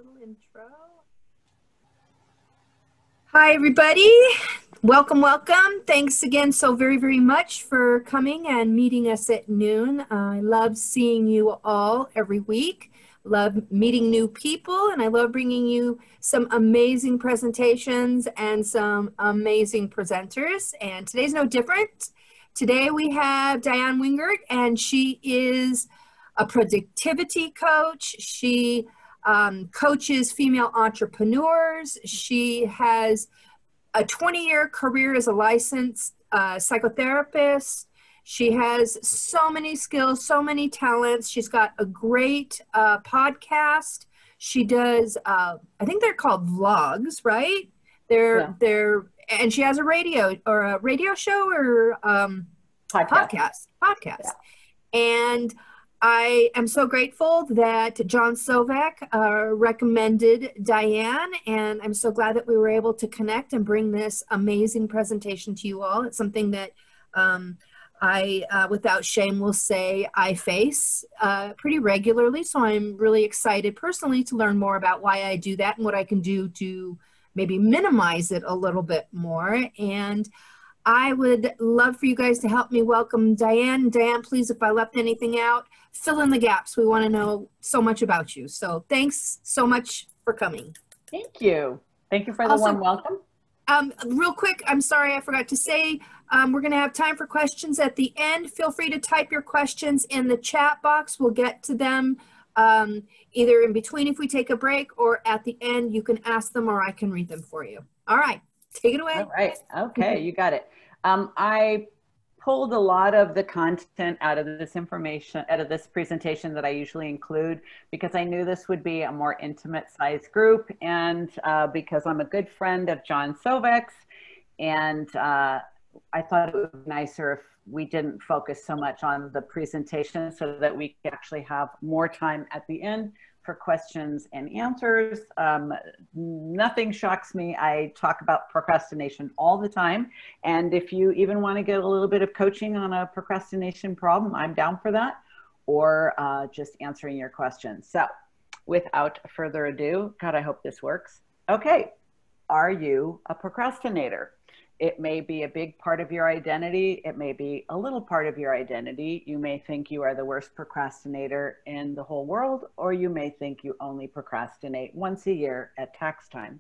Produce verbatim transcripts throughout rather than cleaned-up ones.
little intro. Hi, everybody. Welcome, welcome. Thanks again so very, very much for coming and meeting us at noon. I love seeing you all every week. Love meeting new people, and I love bringing you some amazing presentations and some amazing presenters. And today's no different. Today we have Diann Wingert, and she is a productivity coach. She um, coaches female entrepreneurs. She has a twenty-year career as a licensed uh, psychotherapist. She has so many skills, so many talents. She's got a great uh, podcast. She does, uh, I think they're called vlogs, right? They're, yeah. they're, and she has a radio or a radio show or um, podcast. Podcast. Podcast. Yeah. And I am so grateful that John Sovak uh, recommended Diann, and I'm so glad that we were able to connect and bring this amazing presentation to you all. It's something that um, I, uh, without shame, will say I face uh, pretty regularly, so I'm really excited personally to learn more about why I do that and what I can do to maybe minimize it a little bit more. And I would love for you guys to help me welcome Diann. Diann, please, if I left anything out, fill in the gaps. We want to know so much about you. So thanks so much for coming. Thank you. Thank you for the also, warm welcome. Um, real quick, I'm sorry I forgot to say, um, we're going to have time for questions at the end. Feel free to type your questions in the chat box. We'll get to them um, either in between if we take a break, or at the end you can ask them or I can read them for you. All right. Take it away. All right. Okay. You got it. Um, I pulled a lot of the content out of this information, out of this presentation that I usually include, because I knew this would be a more intimate size group, and uh, because I'm a good friend of John Sovak's, and uh, I thought it would be nicer if we didn't focus so much on the presentation so that we could actually have more time at the end for questions and answers. Um, nothing shocks me. I talk about procrastination all the time. And if you even want to get a little bit of coaching on a procrastination problem, I'm down for that, or uh, just answering your questions. So without further ado, God, I hope this works. Okay, are you a procrastinator? It may be a big part of your identity. It may be a little part of your identity. You may think you are the worst procrastinator in the whole world, or you may think you only procrastinate once a year at tax time.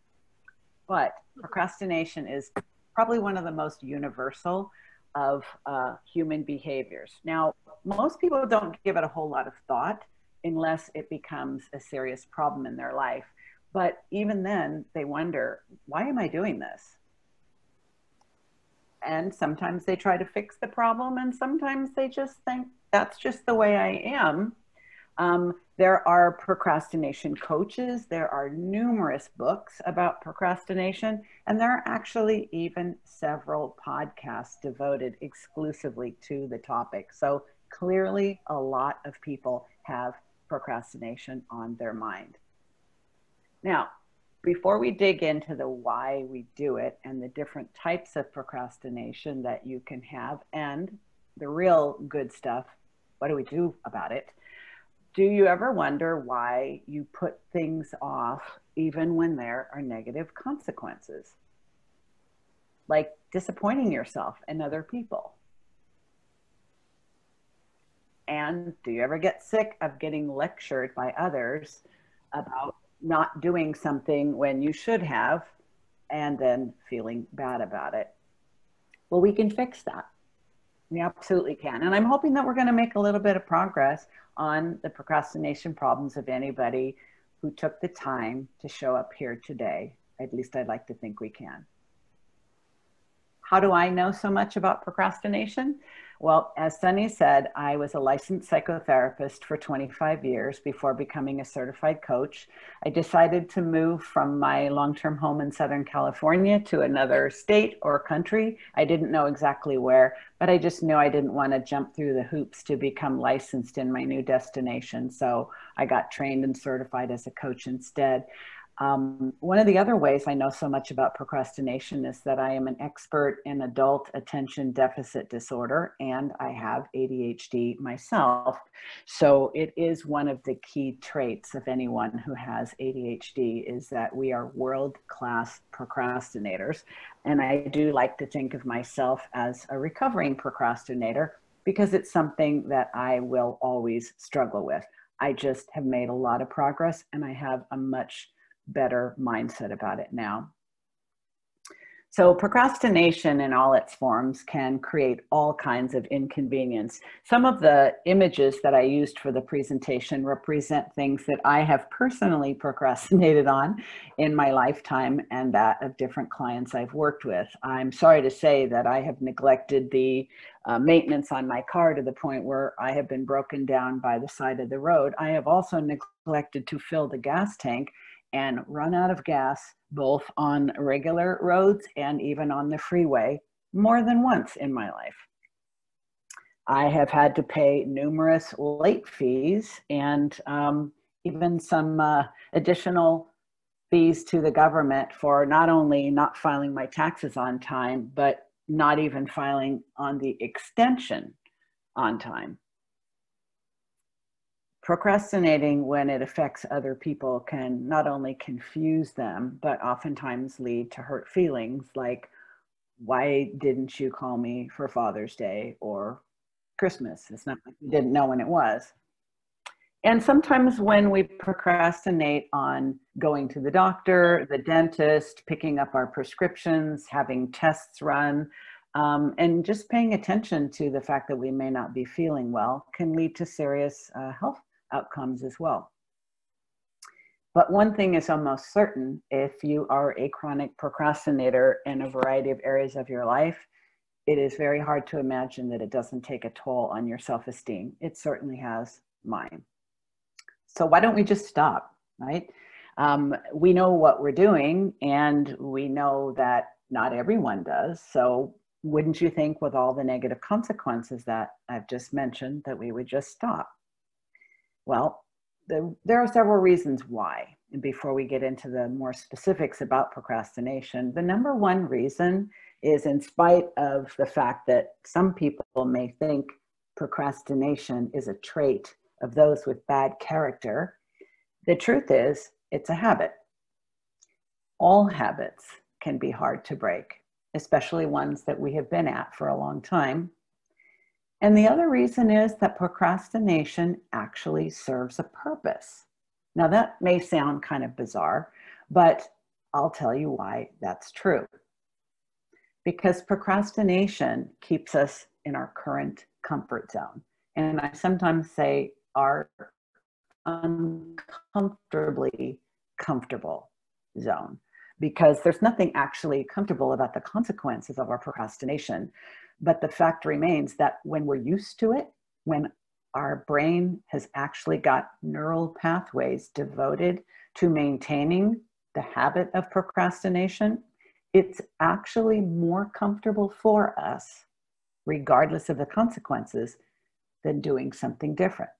But procrastination is probably one of the most universal of uh, human behaviors. Now, most people don't give it a whole lot of thought unless it becomes a serious problem in their life. But even then, they wonder, why am I doing this? And sometimes they try to fix the problem, and sometimes they just think that's just the way I am. Um, there are procrastination coaches. There are numerous books about procrastination, and there are actually even several podcasts devoted exclusively to the topic. So clearly a lot of people have procrastination on their mind. Now, before we dig into the why we do it and the different types of procrastination that you can have and the real good stuff, what do we do about it? Do you ever wonder why you put things off even when there are negative consequences? Like disappointing yourself and other people. And do you ever get sick of getting lectured by others about not doing something when you should have, and then feeling bad about it? Well, we can fix that. We absolutely can. And I'm hoping that we're going to make a little bit of progress on the procrastination problems of anybody who took the time to show up here today. At least I'd like to think we can. How do I know so much about procrastination? Well, as Sunny said, I was a licensed psychotherapist for twenty-five years before becoming a certified coach. I decided to move from my long-term home in Southern California to another state or country. I didn't know exactly where, but I just knew I didn't want to jump through the hoops to become licensed in my new destination. So I got trained and certified as a coach instead. Um, one of the other ways I know so much about procrastination is that I am an expert in adult attention deficit disorder, and I have A D H D myself. So it is one of the key traits of anyone who has A D H D is that we are world-class procrastinators. And I do like to think of myself as a recovering procrastinator because it's something that I will always struggle with. I just have made a lot of progress and I have a much better mindset about it now. So procrastination in all its forms can create all kinds of inconvenience. Some of the images that I used for the presentation represent things that I have personally procrastinated on in my lifetime and that of different clients I've worked with. I'm sorry to say that I have neglected the uh, maintenance on my car to the point where I have been broken down by the side of the road. I have also neglected to fill the gas tank and run out of gas both on regular roads and even on the freeway more than once in my life. I have had to pay numerous late fees and um, even some uh, additional fees to the government for not only not filing my taxes on time, but not even filing on the extension on time. Procrastinating when it affects other people can not only confuse them, but oftentimes lead to hurt feelings like, why didn't you call me for Father's Day or Christmas? It's not like you didn't know when it was. And sometimes when we procrastinate on going to the doctor, the dentist, picking up our prescriptions, having tests run, Um, and just paying attention to the fact that we may not be feeling well can lead to serious uh, health outcomes as well. But one thing is almost certain: if you are a chronic procrastinator in a variety of areas of your life, it is very hard to imagine that it doesn't take a toll on your self-esteem. It certainly has mine. So why don't we just stop, right? Um, we know what we're doing and we know that not everyone does. So wouldn't you think, with all the negative consequences that I've just mentioned, that we would just stop? Well, the, there are several reasons why. And before we get into the more specifics about procrastination, the number one reason is, in spite of the fact that some people may think procrastination is a trait of those with bad character, the truth is it's a habit. All habits can be hard to break, especially ones that we have been at for a long time. And the other reason is that procrastination actually serves a purpose. Now that may sound kind of bizarre, but I'll tell you why that's true. Because procrastination keeps us in our current comfort zone. And I sometimes say our uncomfortably comfortable zone, because there's nothing actually comfortable about the consequences of our procrastination. But the fact remains that when we're used to it, when our brain has actually got neural pathways devoted to maintaining the habit of procrastination, it's actually more comfortable for us, regardless of the consequences, than doing something different.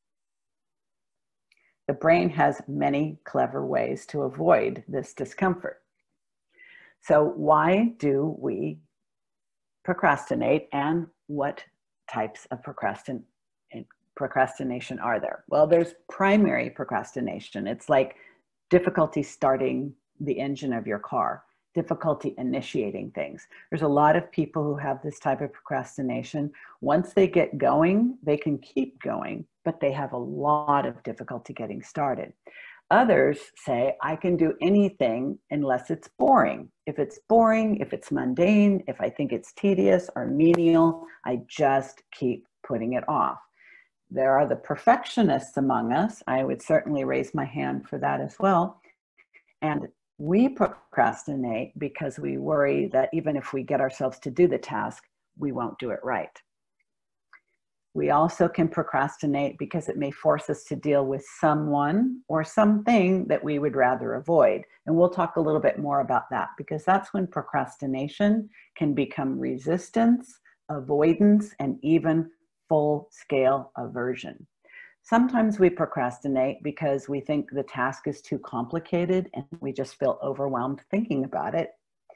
The brain has many clever ways to avoid this discomfort. So why do we procrastinate, and what types of procrastin- procrastination are there? Well, there's primary procrastination. It's like difficulty starting the engine of your car, difficulty initiating things. There's a lot of people who have this type of procrastination. Once they get going, they can keep going, but they have a lot of difficulty getting started. Others say, I can do anything unless it's boring. If it's boring, if it's mundane, if I think it's tedious or menial, I just keep putting it off. There are the perfectionists among us. I would certainly raise my hand for that as well. And we procrastinate because we worry that even if we get ourselves to do the task, we won't do it right. We also can procrastinate because it may force us to deal with someone or something that we would rather avoid. And we'll talk a little bit more about that, because that's when procrastination can become resistance, avoidance, and even full-scale aversion. Sometimes we procrastinate because we think the task is too complicated and we just feel overwhelmed thinking about it.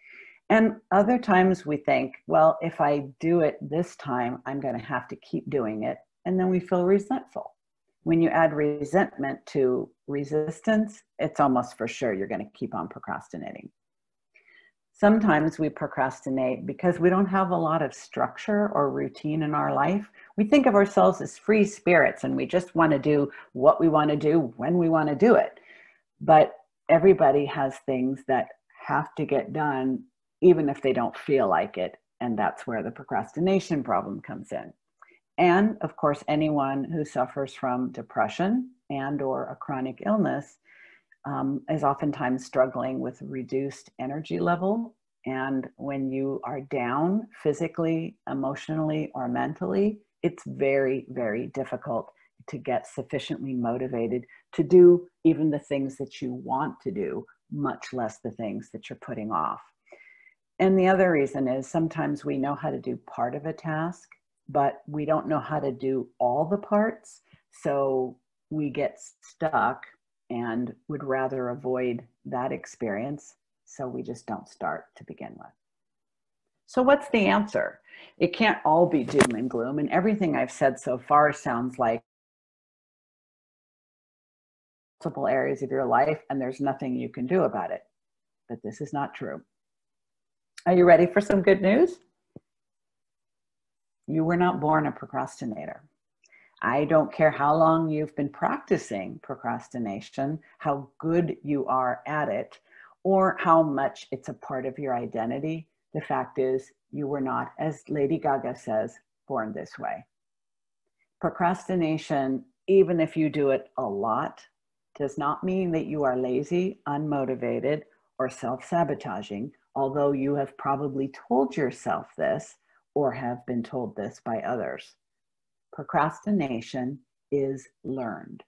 And other times we think, well, if I do it this time, I'm going to have to keep doing it. And then we feel resentful. When you add resentment to resistance, it's almost for sure you're going to keep on procrastinating. Sometimes we procrastinate because we don't have a lot of structure or routine in our life. We think of ourselves as free spirits and we just want to do what we want to do when we want to do it. But everybody has things that have to get done even if they don't feel like it. And that's where the procrastination problem comes in. And of course, anyone who suffers from depression and or a chronic illness um, is oftentimes struggling with reduced energy level. And when you are down physically, emotionally, or mentally, it's very, very difficult to get sufficiently motivated to do even the things that you want to do, much less the things that you're putting off. And the other reason is sometimes we know how to do part of a task, but we don't know how to do all the parts. So we get stuck and would rather avoid that experience. So we just don't start to begin with. So what's the answer? It can't all be doom and gloom. And everything I've said so far sounds like multiple areas of your life and there's nothing you can do about it. But this is not true. Are you ready for some good news? You were not born a procrastinator. I don't care how long you've been practicing procrastination, how good you are at it, or how much it's a part of your identity. The fact is, you were not, as Lady Gaga says, born this way. Procrastination, even if you do it a lot, does not mean that you are lazy, unmotivated, or self-sabotaging, although you have probably told yourself this or have been told this by others. Procrastination is learned.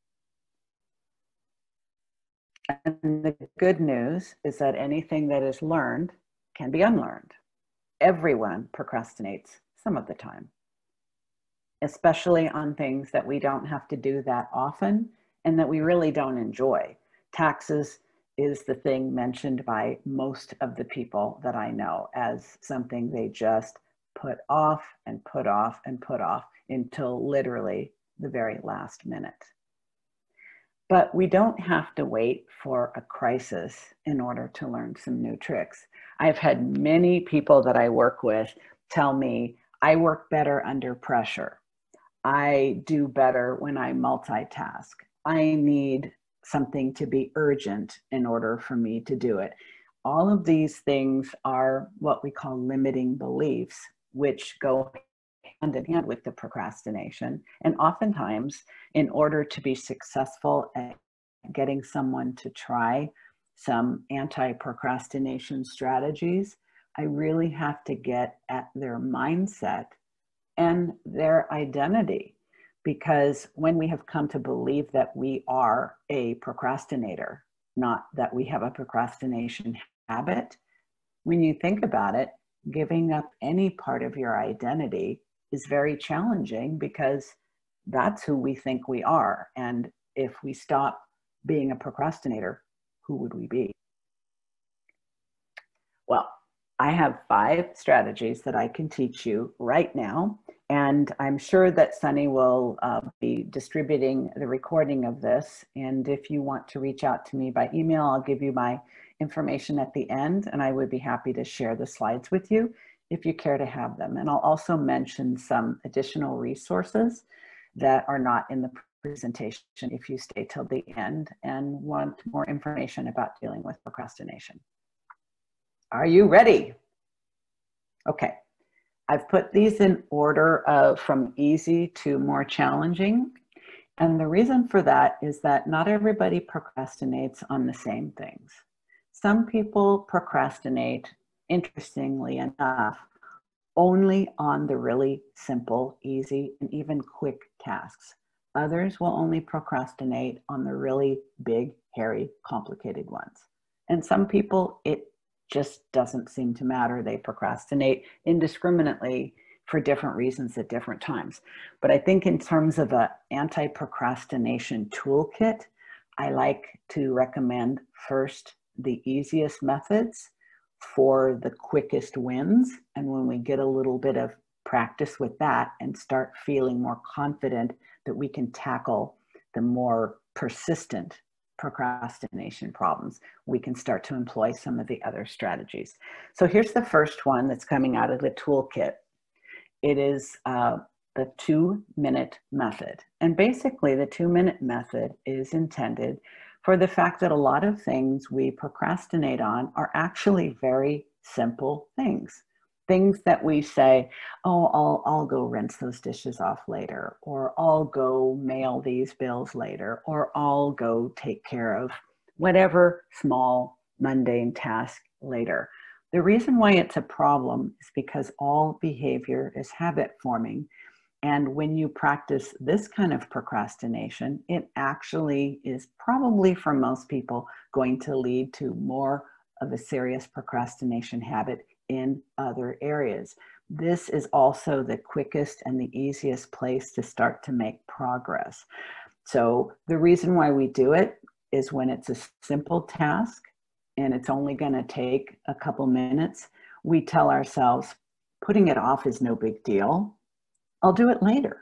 And the good news is that anything that is learned can be unlearned. Everyone procrastinates some of the time, especially on things that we don't have to do that often and that we really don't enjoy. Taxes is the thing mentioned by most of the people that I know as something they just put off and put off and put off until literally the very last minute. But we don't have to wait for a crisis in order to learn some new tricks. I've had many people that I work with tell me, I work better under pressure. I do better when I multitask. I need something to be urgent in order for me to do it. All of these things are what we call limiting beliefs, which go hand in hand with the procrastination. And oftentimes, in order to be successful at getting someone to try some anti-procrastination strategies, I really have to get at their mindset and their identity. Because when we have come to believe that we are a procrastinator, not that we have a procrastination habit, when you think about it, giving up any part of your identity is very challenging because that's who we think we are. And if we stop being a procrastinator, who would we be? Well, I have five strategies that I can teach you right now. And I'm sure that Sunny will uh, be distributing the recording of this. And if you want to reach out to me by email, I'll give you my information at the end, and I would be happy to share the slides with you if you care to have them. And I'll also mention some additional resources that are not in the presentation if you stay till the end and want more information about dealing with procrastination. Are you ready? Okay. I've put these in order of from easy to more challenging. And the reason for that is that not everybody procrastinates on the same things. Some people procrastinate, interestingly enough, only on the really simple, easy, and even quick tasks. Others will only procrastinate on the really big, hairy, complicated ones. And some people, it just doesn't seem to matter. They procrastinate indiscriminately for different reasons at different times. But I think in terms of an anti-procrastination toolkit, I like to recommend first the easiest methods, for the quickest wins. And when we get a little bit of practice with that and start feeling more confident that we can tackle the more persistent procrastination problems, we can start to employ some of the other strategies. So here's the first one that's coming out of the toolkit. It is uh, the two-minute method. And basically, the two-minute method is intended for the fact that a lot of things we procrastinate on are actually very simple things. Things that we say, oh, I'll, I'll go rinse those dishes off later, or I'll go mail these bills later, or I'll go take care of whatever small mundane task later. The reason why it's a problem is because all behavior is habit forming. And when you practice this kind of procrastination, it actually is probably for most people going to lead to more of a serious procrastination habit in other areas. This is also the quickest and the easiest place to start to make progress. So the reason why we do it is when it's a simple task and it's only going to take a couple minutes, we tell ourselves, putting it off is no big deal. I'll do it later.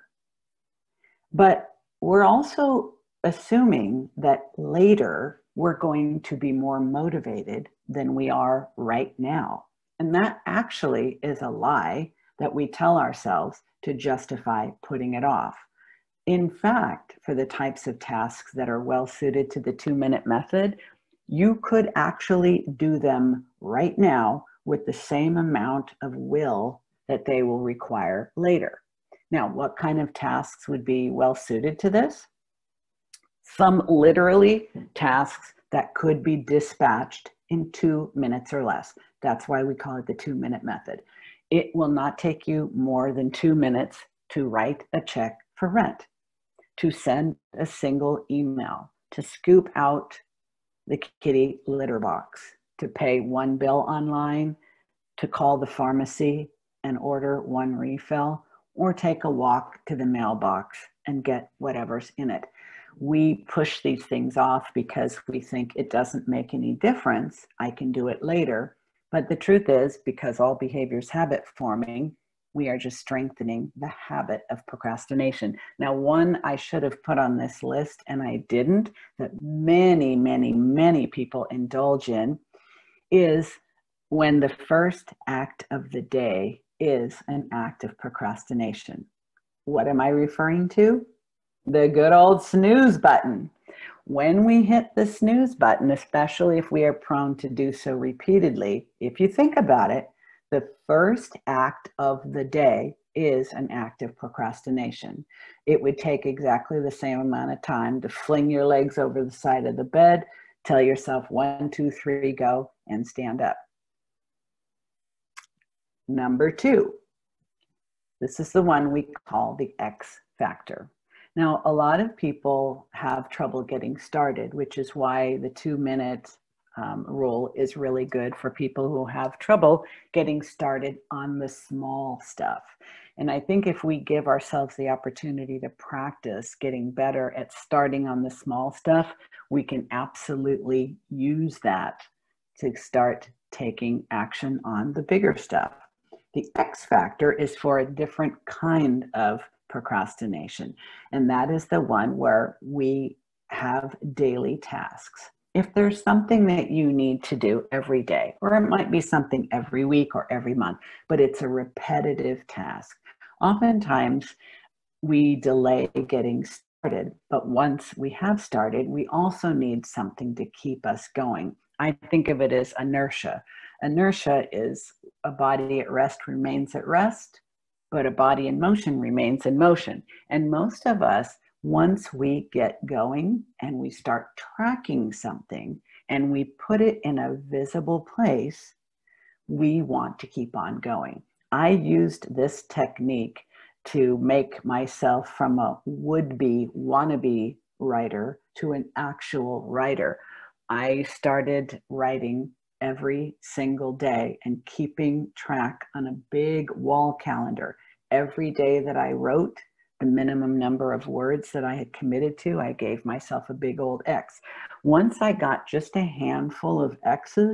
But we're also assuming that later we're going to be more motivated than we are right now. And that actually is a lie that we tell ourselves to justify putting it off. In fact, for the types of tasks that are well suited to the two-minute method, you could actually do them right now with the same amount of will that they will require later. Now, what kind of tasks would be well suited to this? Some literally tasks that could be dispatched in two minutes or less. That's why we call it the two-minute method. It will not take you more than two minutes to write a check for rent, to send a single email, to scoop out the kitty litter box, to pay one bill online, to call the pharmacy and order one refill, or take a walk to the mailbox and get whatever's in it. We push these things off because we think it doesn't make any difference. I can do it later. But the truth is, because all behavior is habit forming, we are just strengthening the habit of procrastination. Now, one I should have put on this list and I didn't, that many, many, many people indulge in, is when the first act of the day is an act of procrastination. What am I referring to? The good old snooze button. When we hit the snooze button, especially if we are prone to do so repeatedly, if you think about it, the first act of the day is an act of procrastination. It would take exactly the same amount of time to fling your legs over the side of the bed, tell yourself one, two, three, go, and stand up. Number two, this is the one we call the X factor. Now, a lot of people have trouble getting started, which is why the two-minute um, rule is really good for people who have trouble getting started on the small stuff. And I think if we give ourselves the opportunity to practice getting better at starting on the small stuff, we can absolutely use that to start taking action on the bigger stuff. The X factor is for a different kind of procrastination, and that is the one where we have daily tasks. If there's something that you need to do every day, or it might be something every week or every month, but it's a repetitive task, oftentimes we delay getting started, but once we have started, we also need something to keep us going. I think of it as inertia. Inertia is a body at rest remains at rest, but a body in motion remains in motion. And most of us, once we get going and we start tracking something and we put it in a visible place, we want to keep on going. I used this technique to make myself from a would-be, wannabe writer to an actual writer. I started writing every single day and keeping track on a big wall calendar. Every day that I wrote, the minimum number of words that I had committed to, I gave myself a big old X. Once I got just a handful of X's,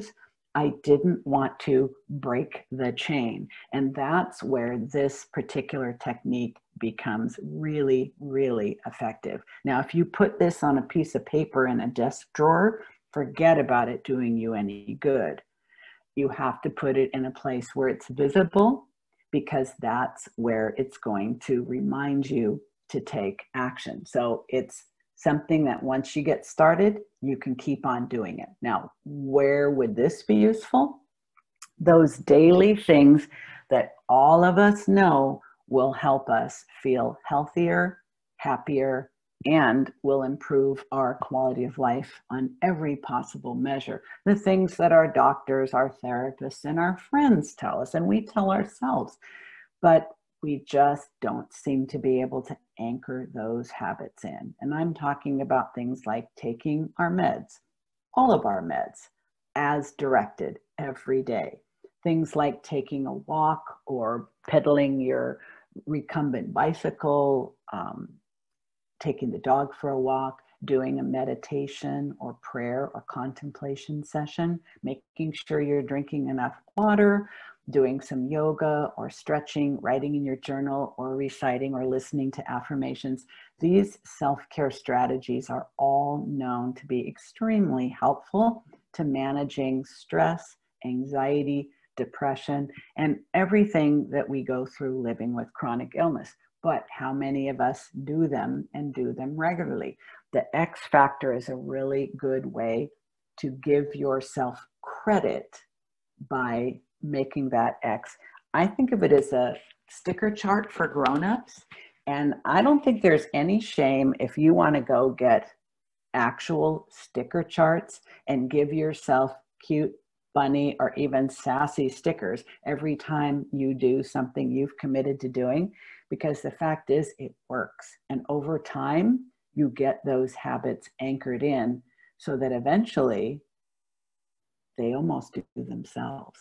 I didn't want to break the chain. And that's where this particular technique becomes really, really effective. Now, if you put this on a piece of paper in a desk drawer, forget about it doing you any good. You have to put it in a place where it's visible, because that's where it's going to remind you to take action. So it's something that once you get started, you can keep on doing it. Now, where would this be useful? Those daily things that all of us know will help us feel healthier, happier, and will improve our quality of life on every possible measure. The things that our doctors, our therapists, and our friends tell us, and we tell ourselves, but we just don't seem to be able to anchor those habits in. And I'm talking about things like taking our meds, all of our meds, as directed every day. Things like taking a walk or pedaling your recumbent bicycle, um, taking the dog for a walk, doing a meditation or prayer or contemplation session, making sure you're drinking enough water, doing some yoga or stretching, writing in your journal, or reciting or listening to affirmations. These self-care strategies are all known to be extremely helpful to managing stress, anxiety, depression, and everything that we go through living with chronic illness. But how many of us do them and do them regularly? The X factor is a really good way to give yourself credit by making that X. I think of it as a sticker chart for grown-ups. And I don't think there's any shame if you want to go get actual sticker charts and give yourself cute, funny, or even sassy stickers every time you do something you've committed to doing, because the fact is it works. And over time, you get those habits anchored in so that eventually they almost do themselves.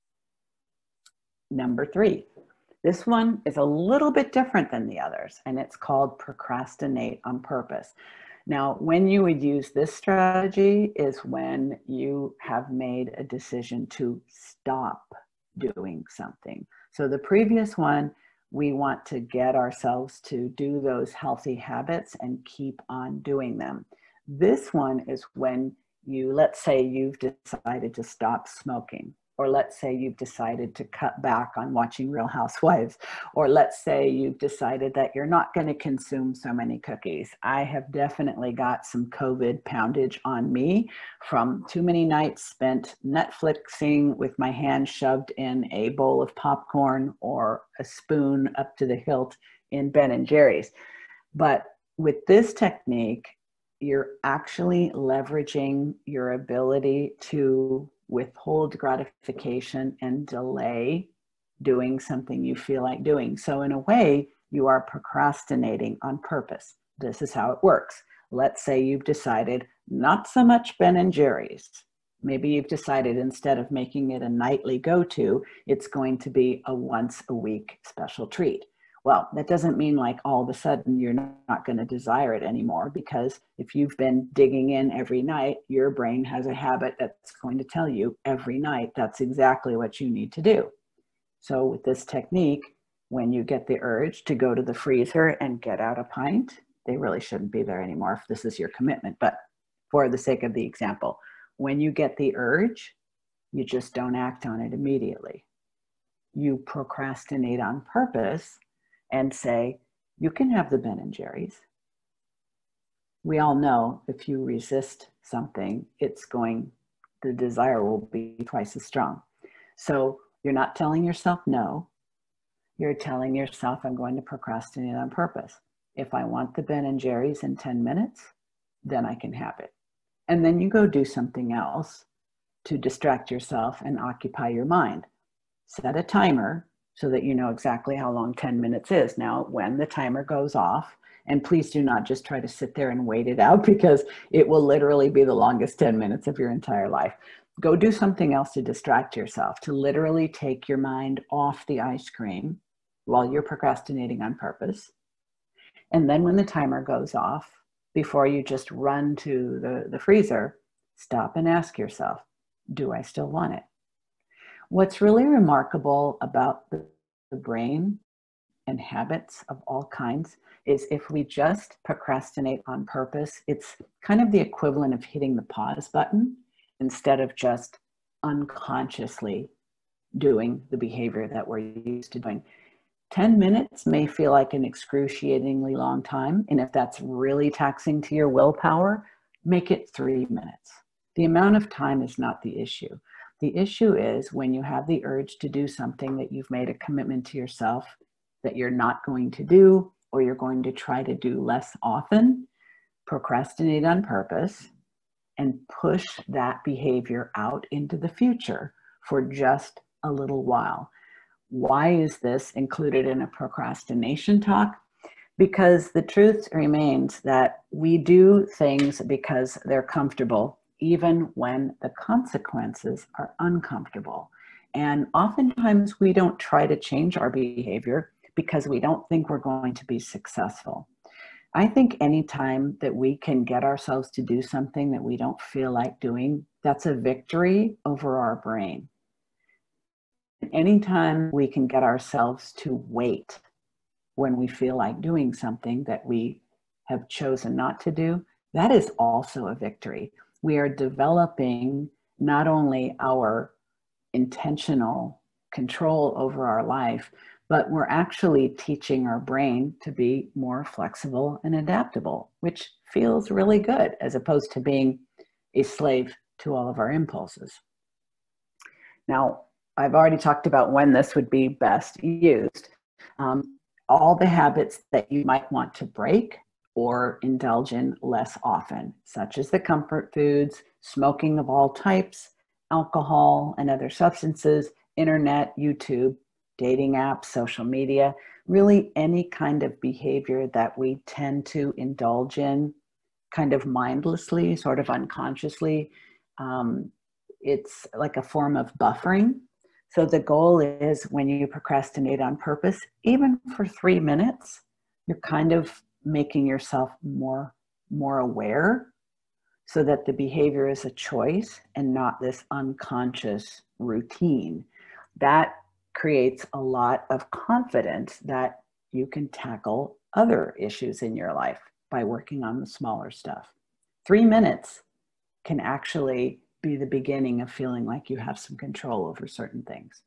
Number three, this one is a little bit different than the others, and it's called procrastinate on purpose. Now, when you would use this strategy is when you have made a decision to stop doing something. So the previous one, we want to get ourselves to do those healthy habits and keep on doing them. This one is when you, let's say you've decided to stop smoking, or let's say you've decided to cut back on watching Real Housewives, or let's say you've decided that you're not going to consume so many cookies. I have definitely got some COVID poundage on me from too many nights spent Netflixing with my hand shoved in a bowl of popcorn or a spoon up to the hilt in Ben and Jerry's. But with this technique, you're actually leveraging your ability to withhold gratification and delay doing something you feel like doing. So in a way, you are procrastinating on purpose. This is how it works. Let's say you've decided not so much Ben and Jerry's. Maybe you've decided instead of making it a nightly go-to, it's going to be a once a week special treat. Well, that doesn't mean like all of a sudden you're not going to desire it anymore, because if you've been digging in every night, your brain has a habit that's going to tell you every night that's exactly what you need to do. So with this technique, when you get the urge to go to the freezer and get out a pint, they really shouldn't be there anymore if this is your commitment. But for the sake of the example, when you get the urge, you just don't act on it immediately. You procrastinate on purpose and say, you can have the Ben and Jerry's. We all know if you resist something, it's going, the desire will be twice as strong. So you're not telling yourself no. You're telling yourself, I'm going to procrastinate on purpose. If I want the Ben and Jerry's in ten minutes, then I can have it. And then you go do something else to distract yourself and occupy your mind. Set a timer so that you know exactly how long ten minutes is. Now, when the timer goes off, and please do not just try to sit there and wait it out, because it will literally be the longest ten minutes of your entire life. Go do something else to distract yourself, to literally take your mind off the ice cream while you're procrastinating on purpose. And then when the timer goes off, before you just run to the, the freezer, stop and ask yourself, do I still want it? What's really remarkable about the, the brain and habits of all kinds is if we just procrastinate on purpose, it's kind of the equivalent of hitting the pause button instead of just unconsciously doing the behavior that we're used to doing. ten minutes may feel like an excruciatingly long time. And if that's really taxing to your willpower, make it three minutes. The amount of time is not the issue. The issue is when you have the urge to do something that you've made a commitment to yourself that you're not going to do, or you're going to try to do less often, procrastinate on purpose and push that behavior out into the future for just a little while. Why is this included in a procrastination talk? Because the truth remains that we do things because they're comfortable, even when the consequences are uncomfortable. And oftentimes we don't try to change our behavior because we don't think we're going to be successful. I think anytime that we can get ourselves to do something that we don't feel like doing, that's a victory over our brain. Anytime we can get ourselves to wait when we feel like doing something that we have chosen not to do, that is also a victory. We are developing not only our intentional control over our life, but we're actually teaching our brain to be more flexible and adaptable, which feels really good as opposed to being a slave to all of our impulses. Now, I've already talked about when this would be best used. Um, all the habits that you might want to break or indulge in less often, such as the comfort foods, smoking of all types, alcohol and other substances, internet, YouTube, dating apps, social media, really any kind of behavior that we tend to indulge in kind of mindlessly, sort of unconsciously. Um, it's like a form of buffering. So the goal is when you procrastinate on purpose, even for three minutes, you're kind of making yourself more, more aware so that the behavior is a choice and not this unconscious routine. That creates a lot of confidence that you can tackle other issues in your life by working on the smaller stuff. Three minutes can actually be the beginning of feeling like you have some control over certain things.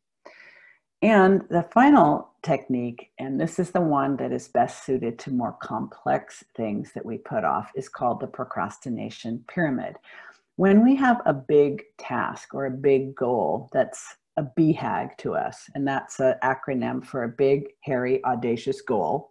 And the final technique, and this is the one that is best suited to more complex things that we put off, is called the procrastination pyramid. When we have a big task or a big goal that's a B HAG to us, and that's an acronym for a big, hairy, audacious goal,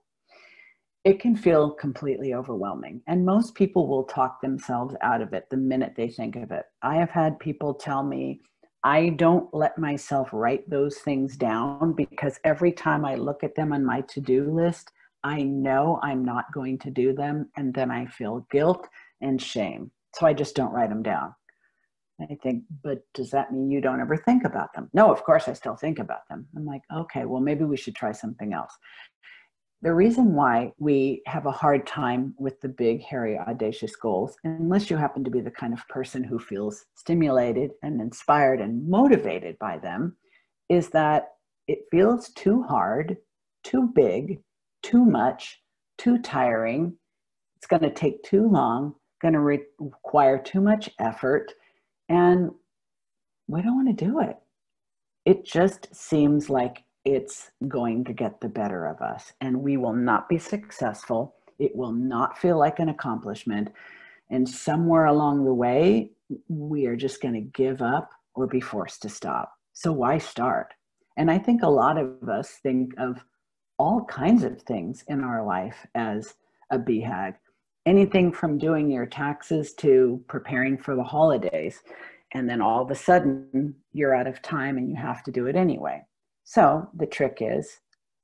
it can feel completely overwhelming. And most people will talk themselves out of it the minute they think of it. I have had people tell me, I don't let myself write those things down because every time I look at them on my to-do list, I know I'm not going to do them. And then I feel guilt and shame. So I just don't write them down. I think, but does that mean you don't ever think about them? No, of course I still think about them. I'm like, okay, well, maybe we should try something else. The reason why we have a hard time with the big, hairy, audacious goals, unless you happen to be the kind of person who feels stimulated and inspired and motivated by them, is that it feels too hard, too big, too much, too tiring. It's going to take too long, going to re- require too much effort, and we don't want to do it. It just seems like it's going to get the better of us, and we will not be successful. It will not feel like an accomplishment. And somewhere along the way, we are just going to give up or be forced to stop. So why start? And I think a lot of us think of all kinds of things in our life as a B HAG. Anything from doing your taxes to preparing for the holidays. And then all of a sudden, you're out of time and you have to do it anyway. So the trick is,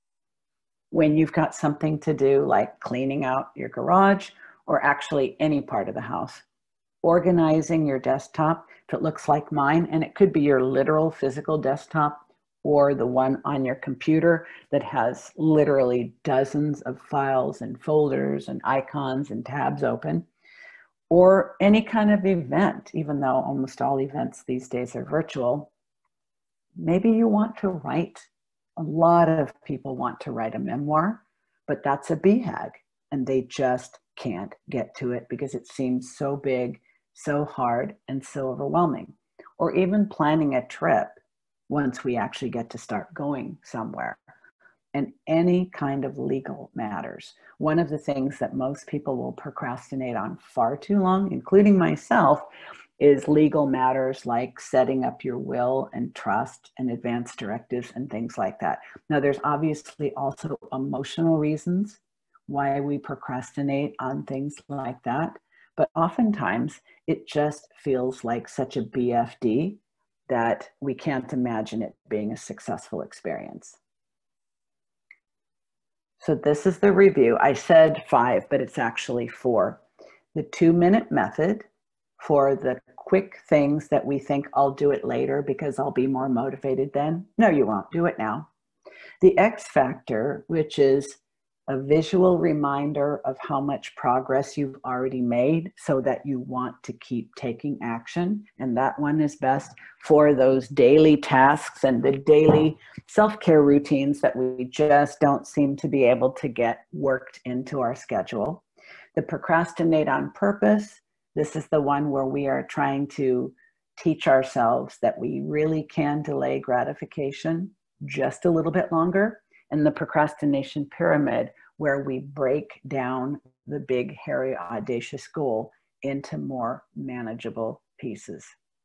when you've got something to do, like cleaning out your garage or actually any part of the house, organizing your desktop, if it looks like mine, and it could be your literal physical desktop or the one on your computer that has literally dozens of files and folders and icons and tabs open. or any kind of event, even though almost all events these days are virtual. Maybe you want to write. A lot of people want to write a memoir, but that's a B HAG, and they just can't get to it because it seems so big, so hard, and so overwhelming. Or even planning a trip once we actually get to start going somewhere. And any kind of legal matters. One of the things that most people will procrastinate on far too long, including myself, is legal matters like setting up your will and trust and advance directives and things like that. Now, there's obviously also emotional reasons why we procrastinate on things like that, but oftentimes it just feels like such a B F D that we can't imagine it being a successful experience. So this is the review. I said five, but it's actually four. The two-minute method for the quick things that we think I'll do it later because I'll be more motivated then. No, you won't. Do it now. The X factor, which is a visual reminder of how much progress you've already made so that you want to keep taking action. And that one is best for those daily tasks and the daily self-care routines that we just don't seem to be able to get worked into our schedule. The procrastinate on purpose. This is the one where we are trying to teach ourselves that we really can delay gratification just a little bit longer. And the procrastination pyramid, where we break down the big, hairy, audacious goal into more manageable pieces.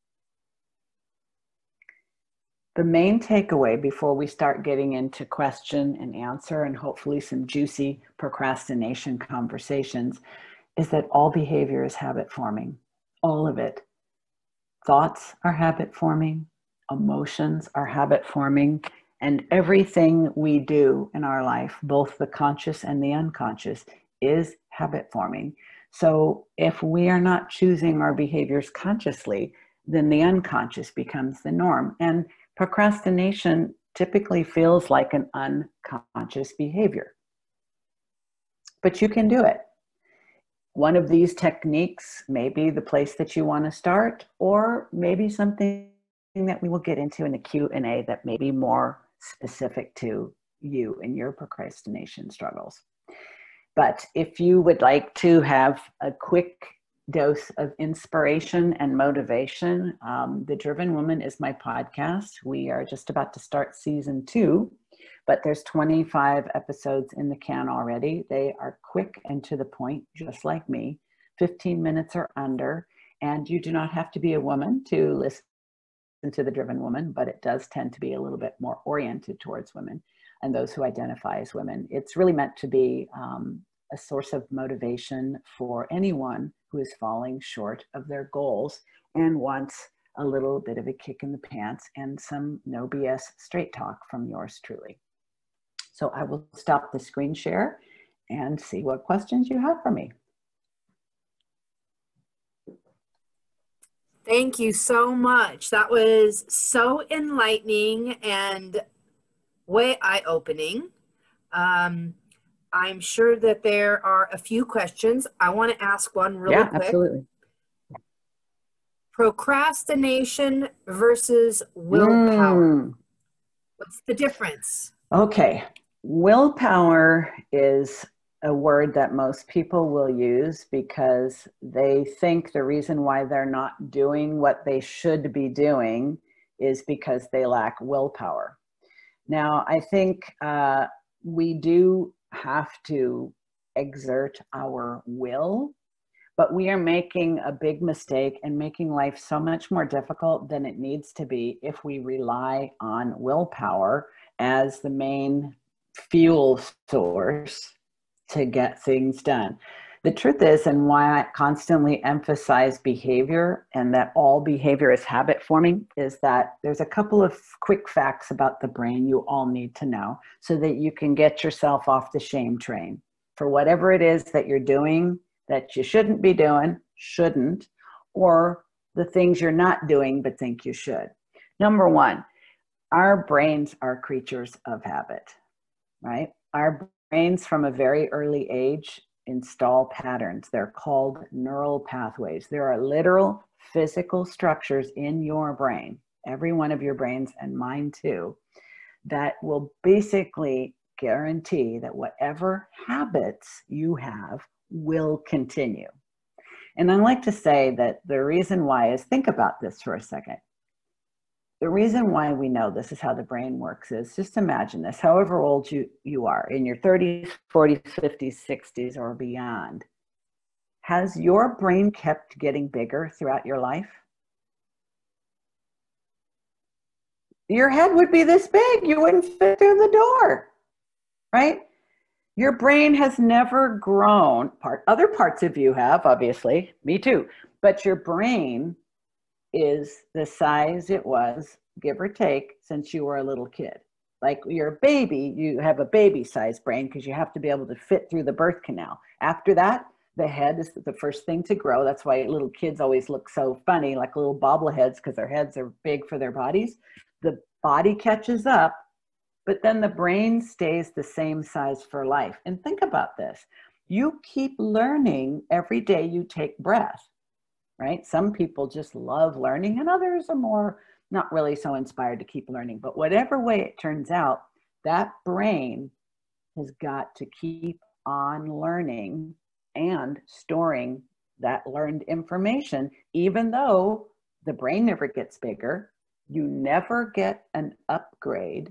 The main takeaway before we start getting into question and answer and hopefully some juicy procrastination conversations is that all behavior is habit forming, all of it. Thoughts are habit forming, emotions are habit forming, and everything we do in our life, both the conscious and the unconscious, is habit forming. So if we are not choosing our behaviors consciously, then the unconscious becomes the norm. And procrastination typically feels like an unconscious behavior. But you can do it. One of these techniques may be the place that you want to start, or maybe something that we will get into in the Q and A that may be more specific to you and your procrastination struggles. But if you would like to have a quick dose of inspiration and motivation, um, The Driven Woman is my podcast. We are just about to start season two, but there's twenty-five episodes in the can already. They are quick and to the point, just like me, fifteen minutes or under, and you do not have to be a woman to listen to The Driven Woman, but it does tend to be a little bit more oriented towards women and those who identify as women. It's really meant to be um, a source of motivation for anyone who is falling short of their goals and wants a little bit of a kick in the pants and some no B S straight talk from yours truly. So I will stop the screen share and see what questions you have for me. Thank you so much. That was so enlightening and way eye-opening. Um, I'm sure that there are a few questions. I want to ask one really yeah, quick. Absolutely. Procrastination versus willpower. Mm. What's the difference? Okay. Willpower is a word that most people will use because they think the reason why they're not doing what they should be doing is because they lack willpower. Now, I think uh, we do have to exert our will, but we are making a big mistake and making life so much more difficult than it needs to be if we rely on willpower as the main fuel source to get things done. The truth is, and why I constantly emphasize behavior and that all behavior is habit forming, is that there's a couple of quick facts about the brain you all need to know so that you can get yourself off the shame train for whatever it is that you're doing that you shouldn't be doing, shouldn't, or the things you're not doing but think you should. Number one, our brains are creatures of habit, right? Our brains from a very early age install patterns. They're called neural pathways. There are literal physical structures in your brain, every one of your brains and mine too, that will basically guarantee that whatever habits you have will continue. And I like to say that the reason why is, think about this for a second. The reason why we know this is how the brain works is, just imagine this, however old you, you are, in your thirties, forties, fifties, sixties, or beyond, has your brain kept getting bigger throughout your life? Your head would be this big, you wouldn't fit through the door, right? Your brain has never grown. Part, other parts of you have, obviously, me too, but your brain is the size it was, give or take, since you were a little kid. Like you're a baby, you have a baby size brain because you have to be able to fit through the birth canal. After that, the head is the first thing to grow. That's why little kids always look so funny, like little bobbleheads, because their heads are big for their bodies. The body catches up, but then the brain stays the same size for life. And think about this. You keep learning every day you take breath. Right? Some people just love learning and others are more not really so inspired to keep learning. But whatever way it turns out, that brain has got to keep on learning and storing that learned information, even though the brain never gets bigger, you never get an upgrade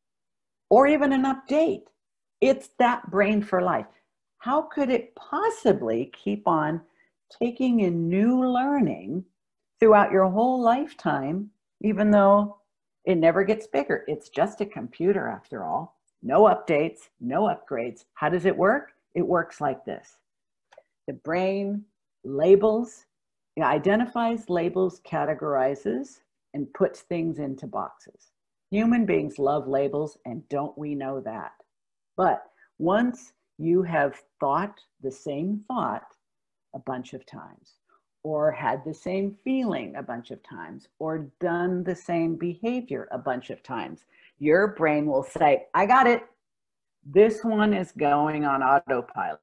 or even an update. It's that brain for life. How could it possibly keep on taking in new learning throughout your whole lifetime, even though it never gets bigger? It's just a computer after all. No updates, no upgrades. How does it work? It works like this. The brain labels, identifies, labels, categorizes, and puts things into boxes. Human beings love labels, and don't we know that? But once you have thought the same thought a bunch of times, or had the same feeling a bunch of times, or done the same behavior a bunch of times, your brain will say, I got it. This one is going on autopilot.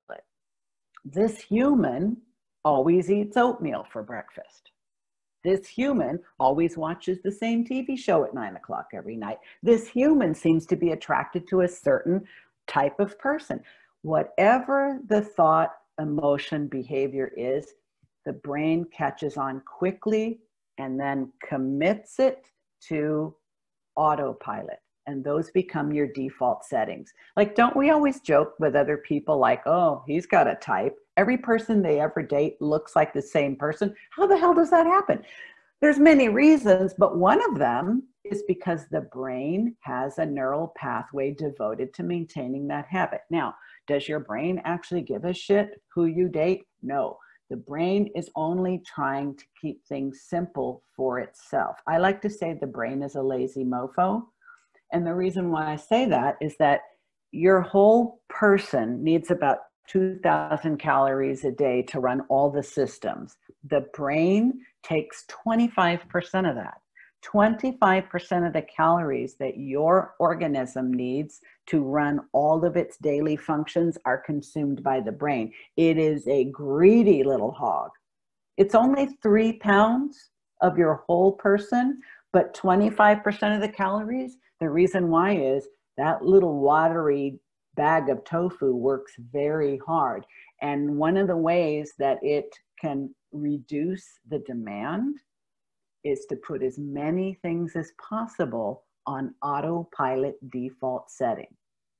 This human always eats oatmeal for breakfast. This human always watches the same T V show at nine o'clock every night. This human seems to be attracted to a certain type of person. Whatever the thought, emotion, behavior is, the brain catches on quickly and then commits it to autopilot. And those become your default settings. Like, don't we always joke with other people like, oh, he's got a type. Every person they ever date looks like the same person. How the hell does that happen? There's many reasons, but one of them is because the brain has a neural pathway devoted to maintaining that habit. Now, does your brain actually give a shit who you date? No. The brain is only trying to keep things simple for itself. I like to say the brain is a lazy mofo. And the reason why I say that is that your whole person needs about two thousand calories a day to run all the systems. The brain takes twenty-five percent of that. twenty-five percent of the calories that your organism needs to run all of its daily functions are consumed by the brain. It is a greedy little hog. It's only three pounds of your whole person, but twenty-five percent of the calories. The reason why is that little watery bag of tofu works very hard. And one of the ways that it can reduce the demand is to put as many things as possible on autopilot default setting.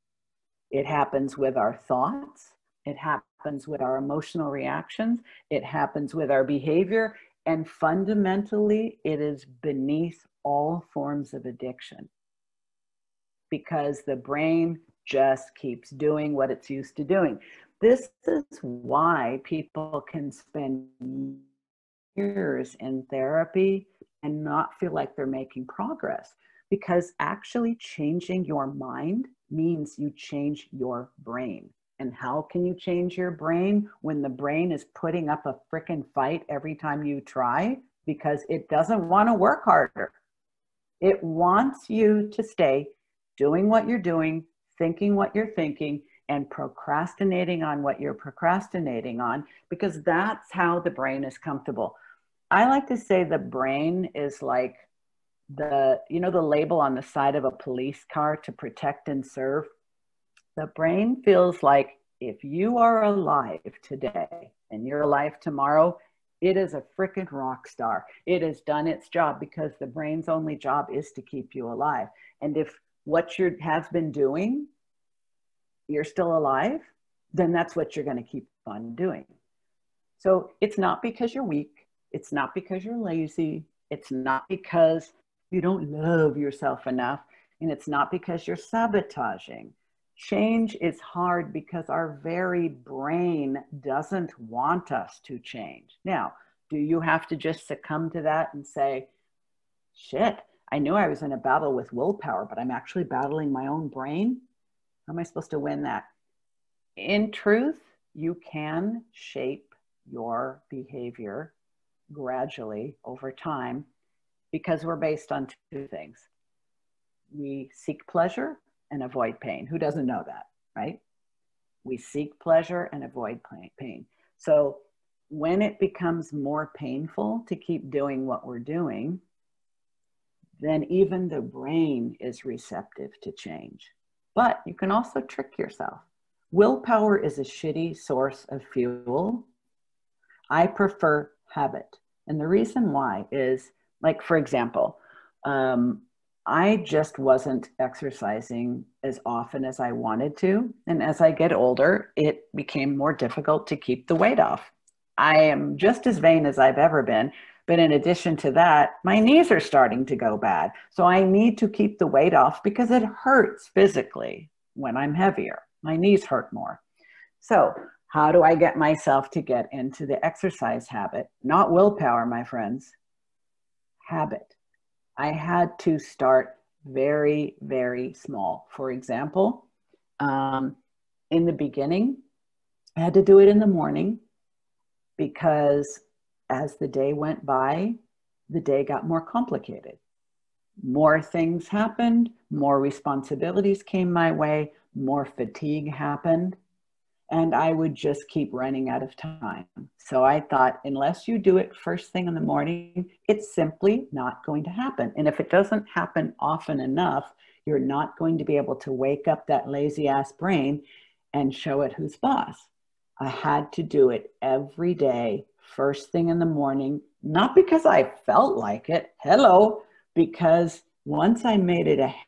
It happens with our thoughts. It happens with our emotional reactions. It happens with our behavior. And fundamentally, it is beneath all forms of addiction, because the brain just keeps doing what it's used to doing. This is why people can spend years in therapy and not feel like they're making progress, because actually changing your mind means you change your brain. And how can you change your brain when the brain is putting up a frickin' fight every time you try? Because it doesn't want to work harder. It wants you to stay doing what you're doing, thinking what you're thinking, and procrastinating on what you're procrastinating on, because that's how the brain is comfortable. I like to say the brain is like the, you know, the label on the side of a police car to protect and serve. The brain feels like if you are alive today and you're alive tomorrow, it is a freaking rock star. It has done its job, because the brain's only job is to keep you alive. And if what you have been doing, you're still alive, then that's what you're going to keep on doing. So it's not because you're weak. It's not because you're lazy. It's not because you don't love yourself enough. And it's not because you're sabotaging. Change is hard because our very brain doesn't want us to change. Now, do you have to just succumb to that and say, shit, I knew I was in a battle with willpower, but I'm actually battling my own brain? How am I supposed to win that? In truth, you can shape your behavior gradually over time, because we're based on two things. We seek pleasure and avoid pain. Who doesn't know that, right? We seek pleasure and avoid pain. So when it becomes more painful to keep doing what we're doing, then even the brain is receptive to change. But you can also trick yourself. Willpower is a shitty source of fuel. I prefer habit. And the reason why is, like, for example, um, I just wasn't exercising as often as I wanted to. And as I get older, it became more difficult to keep the weight off. I am just as vain as I've ever been. But in addition to that, my knees are starting to go bad. So I need to keep the weight off, because it hurts physically when I'm heavier. My knees hurt more. So how do I get myself to get into the exercise habit? Not willpower, my friends. Habit. I had to start very, very small. For example, um, in the beginning, I had to do it in the morning, because as the day went by, the day got more complicated. More things happened, more responsibilities came my way, more fatigue happened, and I would just keep running out of time. So I thought, unless you do it first thing in the morning, it's simply not going to happen. And if it doesn't happen often enough, you're not going to be able to wake up that lazy ass brain and show it who's boss. I had to do it every day, first thing in the morning, not because I felt like it, hello, because once I made it a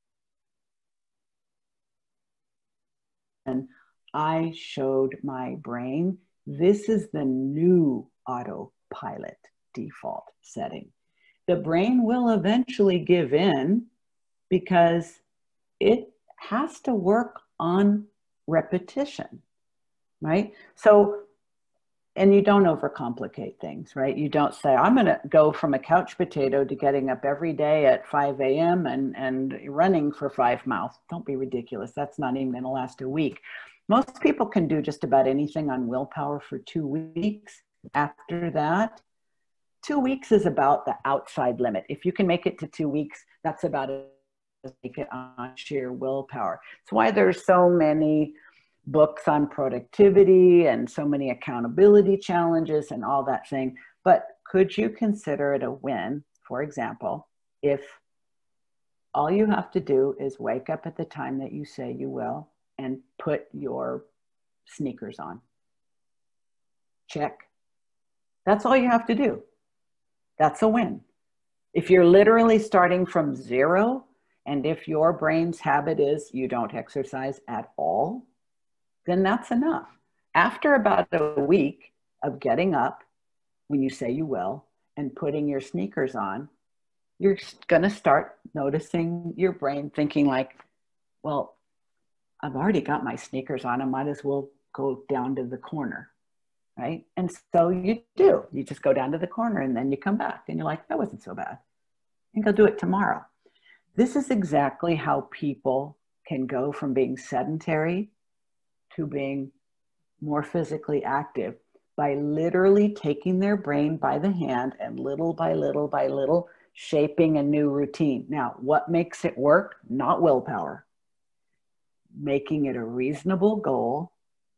and I showed my brain, this is the new autopilot default setting. The brain will eventually give in, because it has to work on repetition, right? So, and you don't overcomplicate things, right? You don't say, I'm going to go from a couch potato to getting up every day at five a.m. and, and running for five miles. Don't be ridiculous. That's not even going to last a week. Most people can do just about anything on willpower for two weeks. After that, two weeks is about the outside limit. If you can make it to two weeks, that's about it. Make it on sheer willpower. It's why there's so many books on productivity and so many accountability challenges and all that thing. But could you consider it a win, for example, if all you have to do is wake up at the time that you say you will and put your sneakers on? Check. That's all you have to do. That's a win. If you're literally starting from zero, and if your brain's habit is you don't exercise at all, then that's enough. After about a week of getting up when you say you will and putting your sneakers on, you're going to start noticing your brain thinking like, well, I've already got my sneakers on. I might as well go down to the corner, right? And so you do. You just go down to the corner, and then you come back and you're like, that wasn't so bad. I think I'll do it tomorrow. This is exactly how people can go from being sedentary to being more physically active, by literally taking their brain by the hand and little by little by little shaping a new routine. Now, what makes it work? Not willpower. making it a reasonable goal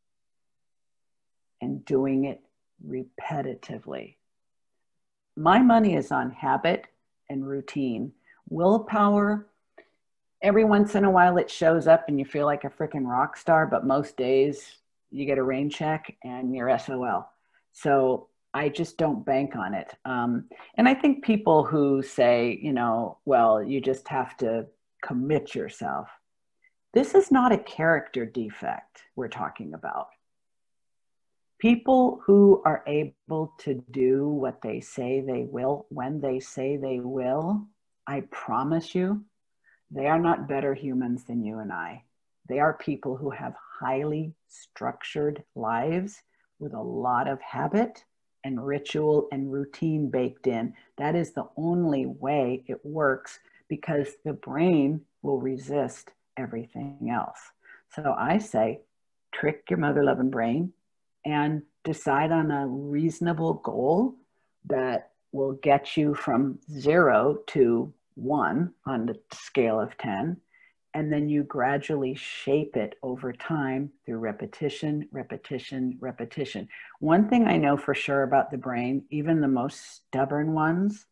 and doing it repetitively. My money is on habit and routine. Willpower, every once in a while it shows up and you feel like a freaking rock star, but most days you get a rain check and you're S O L. So I just don't bank on it. Um, and I think people who say, you know, well, you just have to commit yourself. This is not a character defect we're talking about. People who are able to do what they say they will, when they say they will, I promise you, they are not better humans than you and I. They are people who have highly structured lives with a lot of habit and ritual and routine baked in. That is the only way it works, because the brain will resist everything else. So I say, trick your mother-loving brain and decide on a reasonable goal that will get you from zero to one on the scale of ten. And then you gradually shape it over time through repetition, repetition, repetition. One thing I know for sure about the brain, even the most stubborn ones,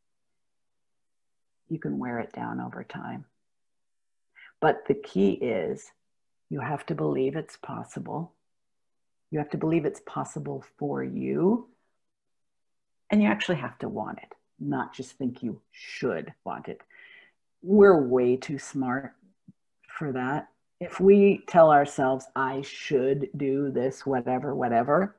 you can wear it down over time. But the key is you have to believe it's possible. You have to believe it's possible for you. And you actually have to want it, not just think you should want it. We're way too smart for that. If we tell ourselves, I should do this, whatever, whatever,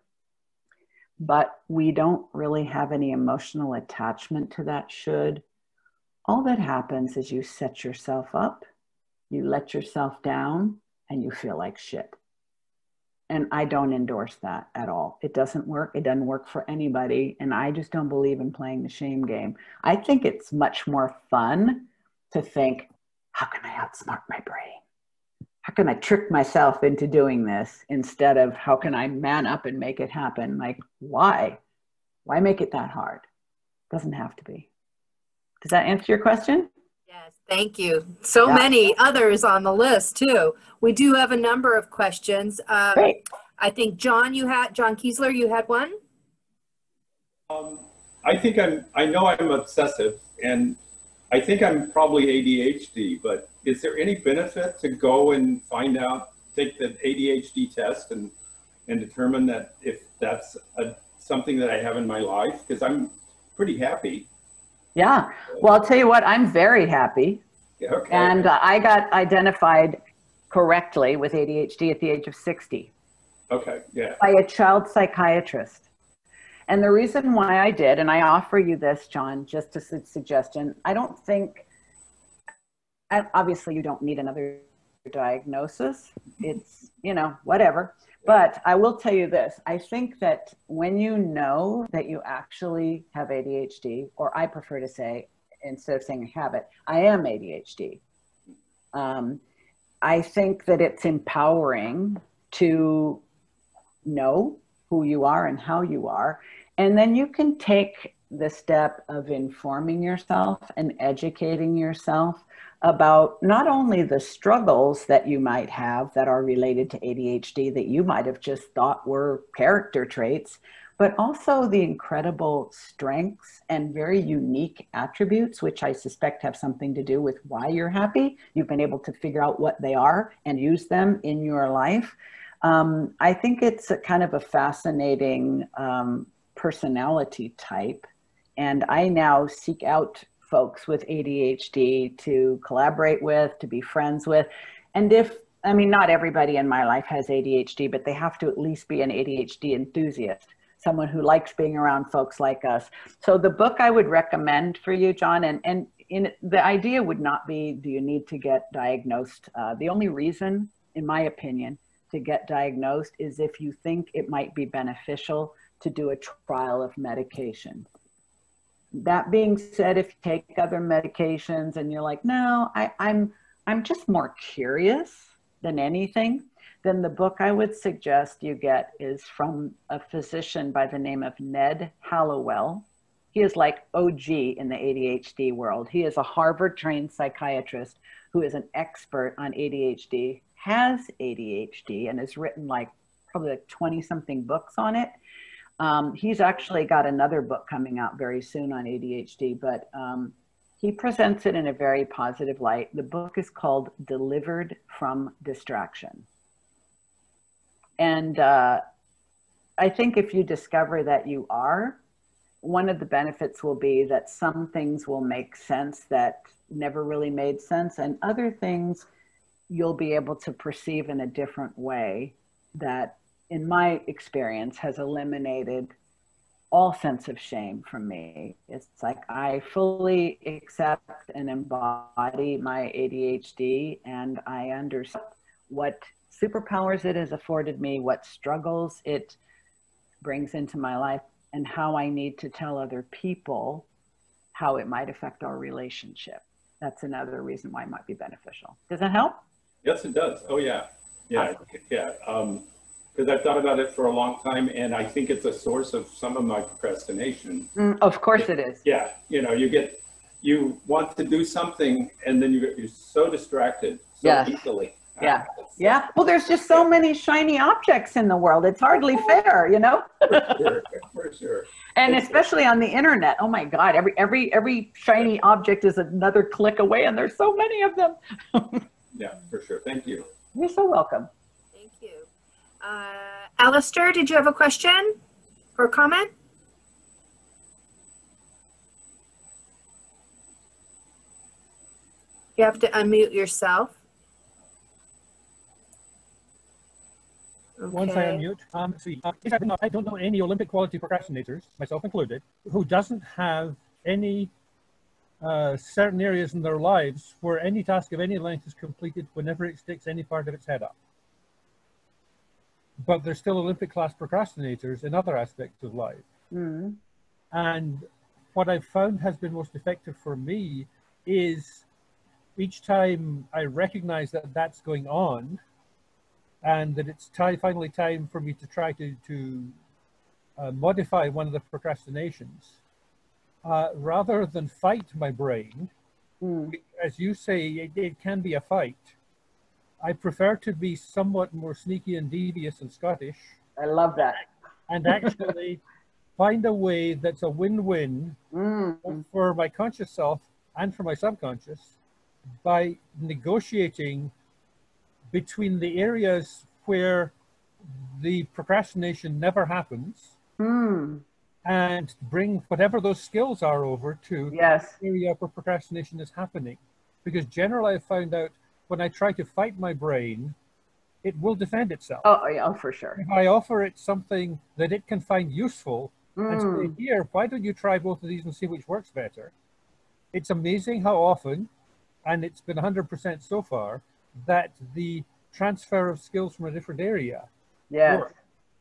but we don't really have any emotional attachment to that should, all that happens is you set yourself up, you let yourself down, and you feel like shit. And I don't endorse that at all. It doesn't work. It doesn't work for anybody. And I just don't believe in playing the shame game. I think it's much more fun to think, how can I outsmart my brain? How can I trick myself into doing this, instead of how can I man up and make it happen? Like, why? Why make it that hard? Doesn't have to be. Does that answer your question? Yes, thank you. So Yeah. many others on the list too. We do have a number of questions. Um, Great. I think John, you had John Kiesler, you had one. Um, I think I'm. I know I'm obsessive, and I think I'm probably A D H D. But is there any benefit to go and find out, take the A D H D test, and and determine that if that's a, something that I have in my life? Because I'm pretty happy. Yeah. Well, I'll tell you what, I'm very happy. Okay. And uh, I got identified correctly with A D H D at the age of sixty. Okay, yeah. By a child psychiatrist. And the reason why I did, and I offer you this, John, just as a suggestion, I don't think, obviously you don't need another diagnosis. It's, you know, whatever. But I will tell you this, I think that when you know that you actually have A D H D, or I prefer to say, instead of saying a habit, I am A D H D. Um, I think that it's empowering to know who you are and how you are. And then you can take the step of informing yourself and educating yourself about not only the struggles that you might have that are related to A D H D that you might have just thought were character traits, but also the incredible strengths and very unique attributes, which I suspect have something to do with why you're happy. You've been able to figure out what they are and use them in your life. Um, I think it's a kind of a fascinating um, personality type. And I now seek out folks with A D H D to collaborate with, to be friends with. And if, I mean, not everybody in my life has A D H D, but they have to at least be an A D H D enthusiast, someone who likes being around folks like us. So the book I would recommend for you, John, and, and in, the idea would not be, do you need to get diagnosed? Uh, the only reason, in my opinion, to get diagnosed is if you think it might be beneficial to do a trial of medication. That being said, if you take other medications and you're like, no, I, I'm, I'm just more curious than anything, then the book I would suggest you get is from a physician by the name of Ned Hallowell. He is like O G in the A D H D world. He is a Harvard-trained psychiatrist who is an expert on A D H D. has A D H D and has written like probably like twenty something books on it. Um, he's actually got another book coming out very soon on A D H D, but um, he presents it in a very positive light. The book is called Delivered from Distraction. And uh, I think if you discover that you are, one of the benefits will be that some things will make sense that never really made sense, and other things you'll be able to perceive in a different way that, in my experience, has eliminated all sense of shame from me. It's like I fully accept and embody my A D H D, and I understand what superpowers it has afforded me, what struggles it brings into my life, and how I need to tell other people how it might affect our relationship. That's another reason why it might be beneficial. Does that help? Yes, it does. Oh, yeah. Yeah, awesome. Yeah. Um, because I've thought about it for a long time, and I think it's a source of some of my procrastination. Mm, of course it is. Yeah. You know, you get, you want to do something, and then you get, you're so distracted so yes. easily. Yeah. Yeah. Well, there's just so many shiny objects in the world. It's hardly fair, you know? For sure. For sure. And especially on the internet. Oh my God. Every, every, every shiny object is another click away, and there's so many of them. Yeah, for sure. Thank you. You're so welcome. Thank you. Uh, Alistair, did you have a question or comment? You have to unmute yourself. Okay. Once I unmute, um, see, uh, I don't know- I don't know any Olympic quality procrastinators, myself included, who doesn't have any uh, certain areas in their lives where any task of any length is completed whenever it sticks any part of its head up. But they're still Olympic class procrastinators in other aspects of life. Mm-hmm. And what I've found has been most effective for me is each time I recognize that that's going on, and that it's time, finally time for me to try to, to uh, modify one of the procrastinations, uh, rather than fight my brain, Mm. as you say, it, it can be a fight. I prefer to be somewhat more sneaky and devious and Scottish. I love that. And actually find a way that's a win-win Mm. for my conscious self and for my subconscious by negotiating between the areas where the procrastination never happens, Mm. and bring whatever those skills are over to Yes. the area where procrastination is happening. Because generally I've found out when I try to fight my brain, it will defend itself. Oh, yeah, oh, for sure. If I offer it something that it can find useful, and say, Mm. here, why don't you try both of these and see which works better? It's amazing how often, and it's been one hundred percent so far, that the transfer of skills from a different area Yes. work.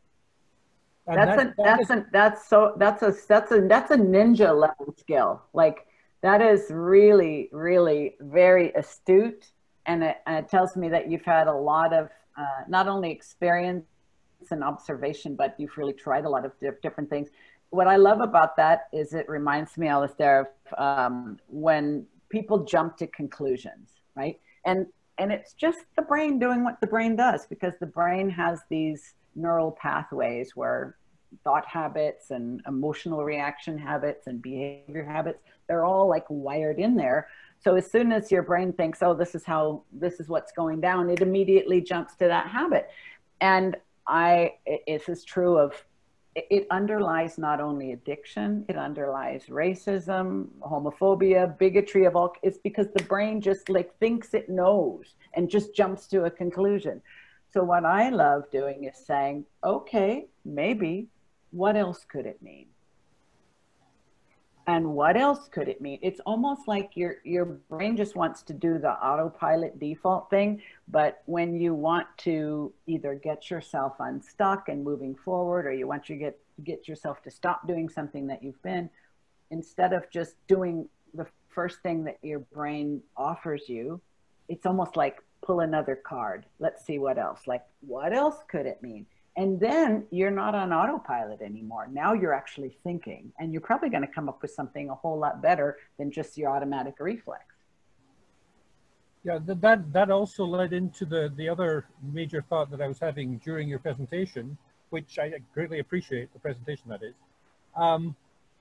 And That's that- a, that that's is- a, that's so, that's a, that's a, that's a ninja level skill. Like that is really, really very astute. And it, and it tells me that you've had a lot of, uh, not only experience and observation, but you've really tried a lot of diff different things. What I love about that is it reminds me, Alistair, of um, when people jump to conclusions, right? And, and it's just the brain doing what the brain does, because the brain has these neural pathways where thought habits and emotional reaction habits and behavior habits, they're all like wired in there. So as soon as your brain thinks, oh, this is how, this is what's going down, it immediately jumps to that habit. And I, it, this is true of, it underlies not only addiction, it underlies racism, homophobia, bigotry of all, it's because the brain just like thinks it knows and just jumps to a conclusion. So what I love doing is saying, okay, maybe, what else could it mean? And what else could it mean? It's almost like your, your brain just wants to do the autopilot default thing. But when you want to either get yourself unstuck and moving forward, or you want to get, get yourself to stop doing something that you've been, instead of just doing the first thing that your brain offers you, it's almost like pull another card. Let's see what else. Like, what else could it mean? And then you're not on autopilot anymore. Now you're actually thinking, and you're probably going to come up with something a whole lot better than just your automatic reflex. Yeah, that, that, that also led into the, the other major thought that I was having during your presentation, which I greatly appreciate, the presentation that is. Um,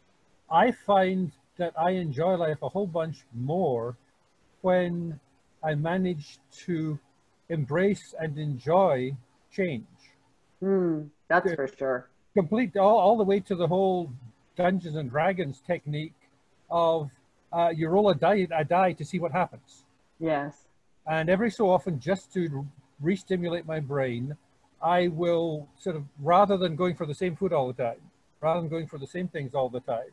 I find that I enjoy life a whole bunch more when I manage to embrace and enjoy change. Mm, that's for sure. Complete all, all the way to the whole Dungeons and Dragons technique of uh, you roll a die, a die to see what happens. Yes. And every so often, just to re-stimulate my brain, I will sort of, rather than going for the same food all the time, rather than going for the same things all the time,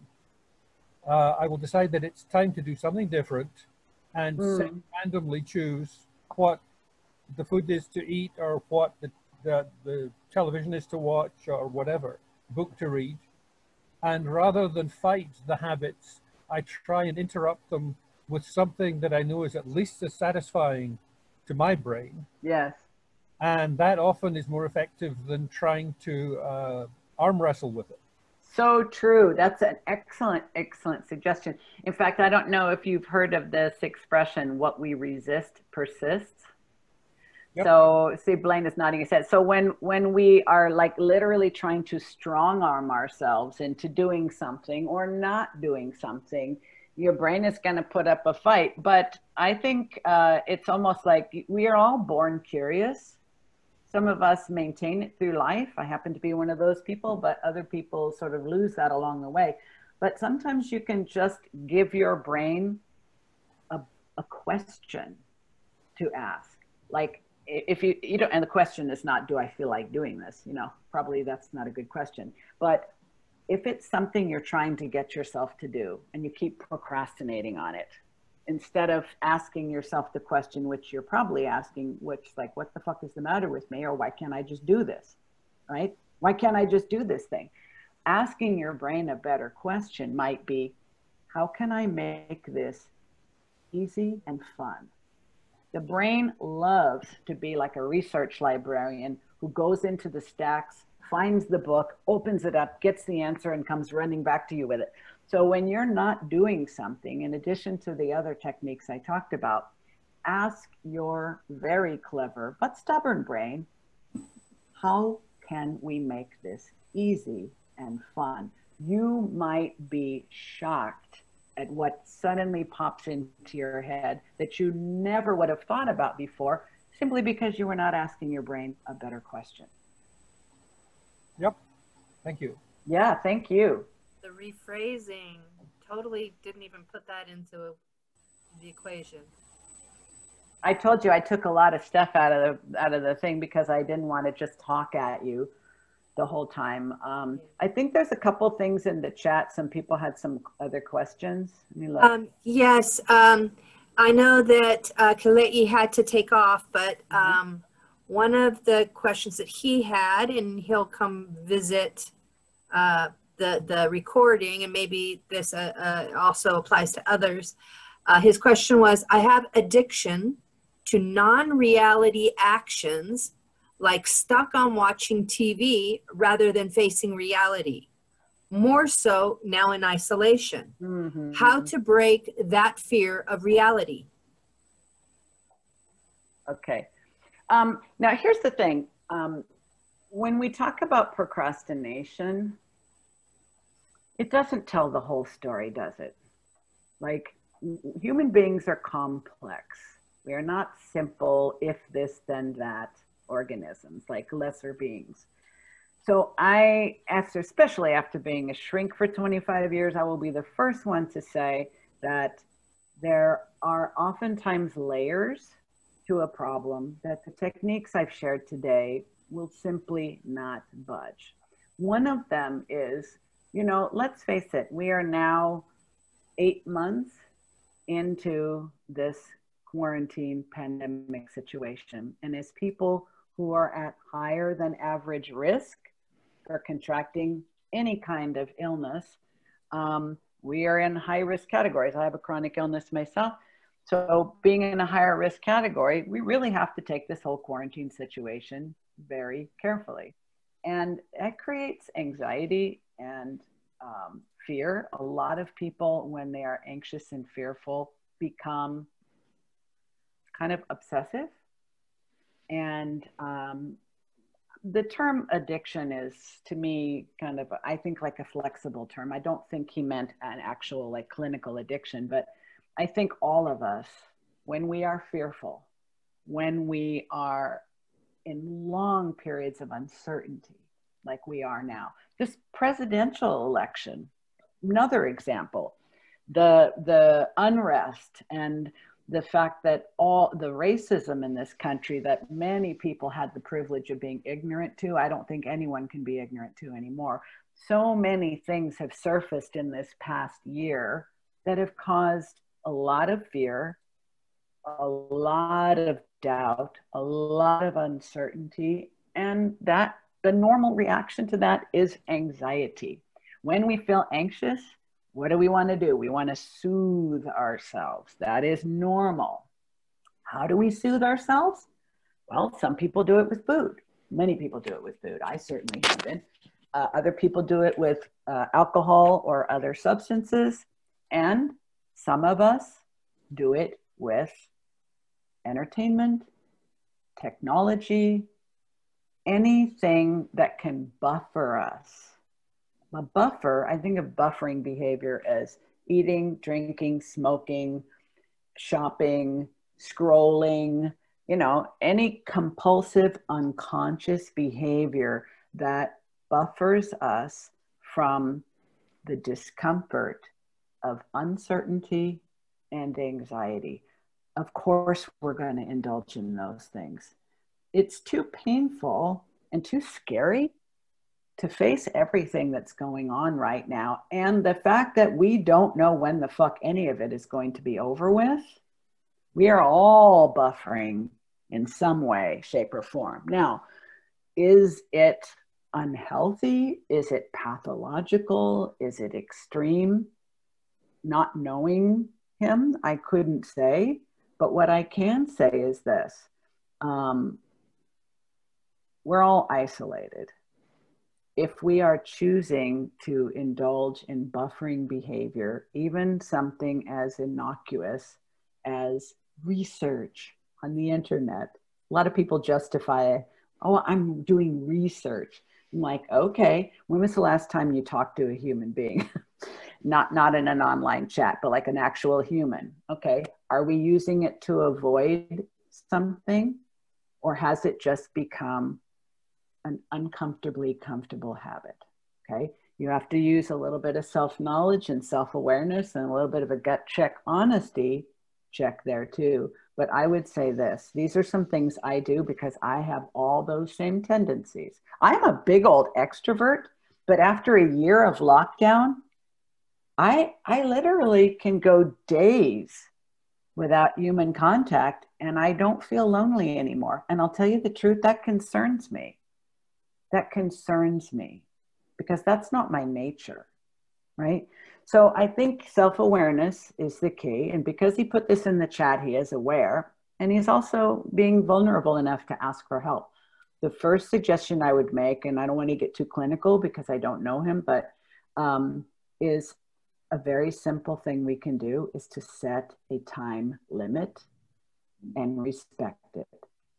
uh, I will decide that it's time to do something different and Mm. randomly choose what the food is to eat or what the, the, the television is to watch or whatever, book to read. And rather than fight the habits, I try and interrupt them with something that I know is at least as satisfying to my brain. Yes. And that often is more effective than trying to uh, arm wrestle with it. So true. That's an excellent, excellent suggestion. In fact, I don't know if you've heard of this expression, what we resist persists. Yep. So see, Blaine is nodding his head. So when, when we are like literally trying to strong arm ourselves into doing something or not doing something, your brain is going to put up a fight. But I think uh, it's almost like we are all born curious. Some of us maintain it through life. I happen to be one of those people, but other people sort of lose that along the way. But sometimes you can just give your brain a, a question to ask. Like if you, you don't, and the question is not, do I feel like doing this? You know, probably that's not a good question. But if it's something you're trying to get yourself to do and you keep procrastinating on it, instead of asking yourself the question, which you're probably asking, which like, what the fuck is the matter with me? Or why can't I just do this, right? Why can't I just do this thing? Asking your brain a better question might be, how can I make this easy and fun? The brain loves to be like a research librarian who goes into the stacks, finds the book, opens it up, gets the answer, and comes running back to you with it. So when you're not doing something, in addition to the other techniques I talked about, ask your very clever but stubborn brain, how can we make this easy and fun? You might be shocked at what suddenly pops into your head that you never would have thought about before, simply because you were not asking your brain a better question. Yep. Thank you. Yeah, thank you. The rephrasing, totally didn't even put that into the equation. I told you I took a lot of stuff out of the out of the thing because I didn't want to just talk at you the whole time. Um, I think there's a couple things in the chat. Some people had some other questions. Let me look. Um, yes, um, I know that uh, Kalei had to take off, but um, mm-hmm. one of the questions that he had, and he'll come visit uh, the, the recording, and maybe this uh, uh, also applies to others. Uh, his question was, I have addiction to non-reality actions, like stuck on watching T V rather than facing reality, more so now in isolation. Mm-hmm. How to break that fear of reality? Okay. Um, now, here's the thing. Um, when we talk about procrastination, it doesn't tell the whole story, does it? Like, human beings are complex. We are not simple, if this, then that organisms, like lesser beings. So I, after, especially after being a shrink for twenty-five years, I will be the first one to say that there are oftentimes layers to a problem that the techniques I've shared today will simply not budge. One of them is, you know, let's face it, we are now eight months into this quarantine pandemic situation. And as people who are at higher than average risk for contracting any kind of illness, um, we are in high risk categories. I have a chronic illness myself. So being in a higher risk category, we really have to take this whole quarantine situation very carefully. And that creates anxiety and um, fear. A lot of people, when they are anxious and fearful, become kind of obsessive. And um, the term addiction is, to me, kind of, I think, like a flexible term. I don't think he meant an actual like clinical addiction, but I think all of us, when we are fearful, when we are in long periods of uncertainty, like we are now, this presidential election, another example, the the unrest and the fact that all the racism in this country that many people had the privilege of being ignorant to, I don't think anyone can be ignorant to anymore. So many things have surfaced in this past year that have caused a lot of fear, a lot of doubt, a lot of uncertainty, and that the normal reaction to that is anxiety. When we feel anxious, what do we want to do? We want to soothe ourselves. That is normal. How do we soothe ourselves? Well, some people do it with food. Many people do it with food. I certainly have been. Uh, other people do it with uh, alcohol or other substances. And some of us do it with entertainment, technology, anything that can buffer us. A buffer, I think of buffering behavior as eating, drinking, smoking, shopping, scrolling, you know, any compulsive, unconscious behavior that buffers us from the discomfort of uncertainty and anxiety. Of course, we're going to indulge in those things. It's too painful and too scary to face everything that's going on right now. And the fact that we don't know when the fuck any of it is going to be over with, we are all buffering in some way, shape, or form. Now, is it unhealthy? Is it pathological? Is it extreme? Not knowing him, I couldn't say. But what I can say is this. Um, we're all isolated. If we are choosing to indulge in buffering behavior, even something as innocuous as research on the internet, a lot of people justify, oh, I'm doing research. I'm like, okay, when was the last time you talked to a human being? not, not in an online chat, but like an actual human. Okay, are we using it to avoid something, or has it just become an uncomfortably comfortable habit? Okay, you have to use a little bit of self-knowledge and self-awareness and a little bit of a gut check honesty check there too. But I would say this, these are some things I do because I have all those same tendencies. I'm a big old extrovert, but after a year of lockdown, I, I literally can go days without human contact and I don't feel lonely anymore. And I'll tell you the truth, that concerns me. That concerns me because that's not my nature, right? So I think self-awareness is the key. And because he put this in the chat, he is aware, and he's also being vulnerable enough to ask for help. The first suggestion I would make, and I don't want to get too clinical because I don't know him, but um, is a very simple thing we can do is to set a time limit and respect it.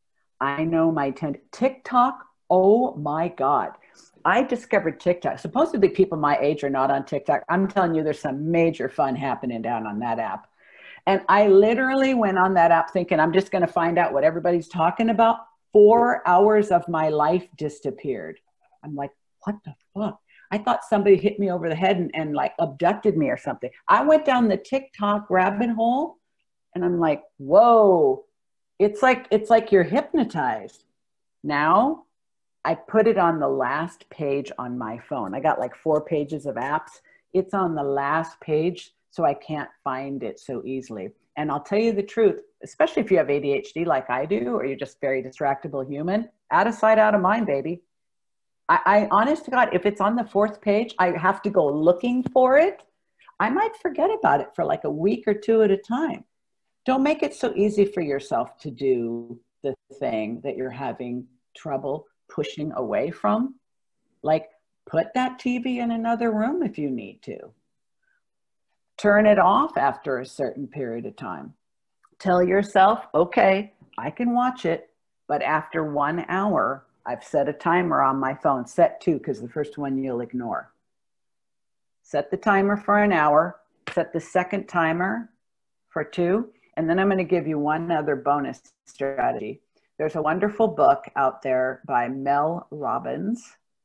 I know my ten- TikTok, oh my God. I discovered TikTok. Supposedly people my age are not on TikTok. I'm telling you, there's some major fun happening down on that app. And I literally went on that app thinking, I'm just going to find out what everybody's talking about. Four hours of my life disappeared. I'm like, what the fuck? I thought somebody hit me over the head and, and like abducted me or something. I went down the TikTok rabbit hole and I'm like, whoa, it's like, it's like you're hypnotized. Now, I put it on the last page on my phone. I got like four pages of apps. It's on the last page, so I can't find it so easily. And I'll tell you the truth, especially if you have A D H D like I do, or you're just very distractible human, out of sight, out of mind, baby. I, I honest to God, if it's on the fourth page, I have to go looking for it. I might forget about it for like a week or two at a time. Don't make it so easy for yourself to do the thing that you're having trouble pushing away from. Like, put that T V in another room if you need to. Turn it off after a certain period of time. Tell yourself, okay, I can watch it, but after one hour, I've set a timer on my phone. Set two, because the first one you'll ignore. Set the timer for an hour, set the second timer for two, and then I'm going to give you one other bonus strategy. There's a wonderful book out there by Mel Robbins,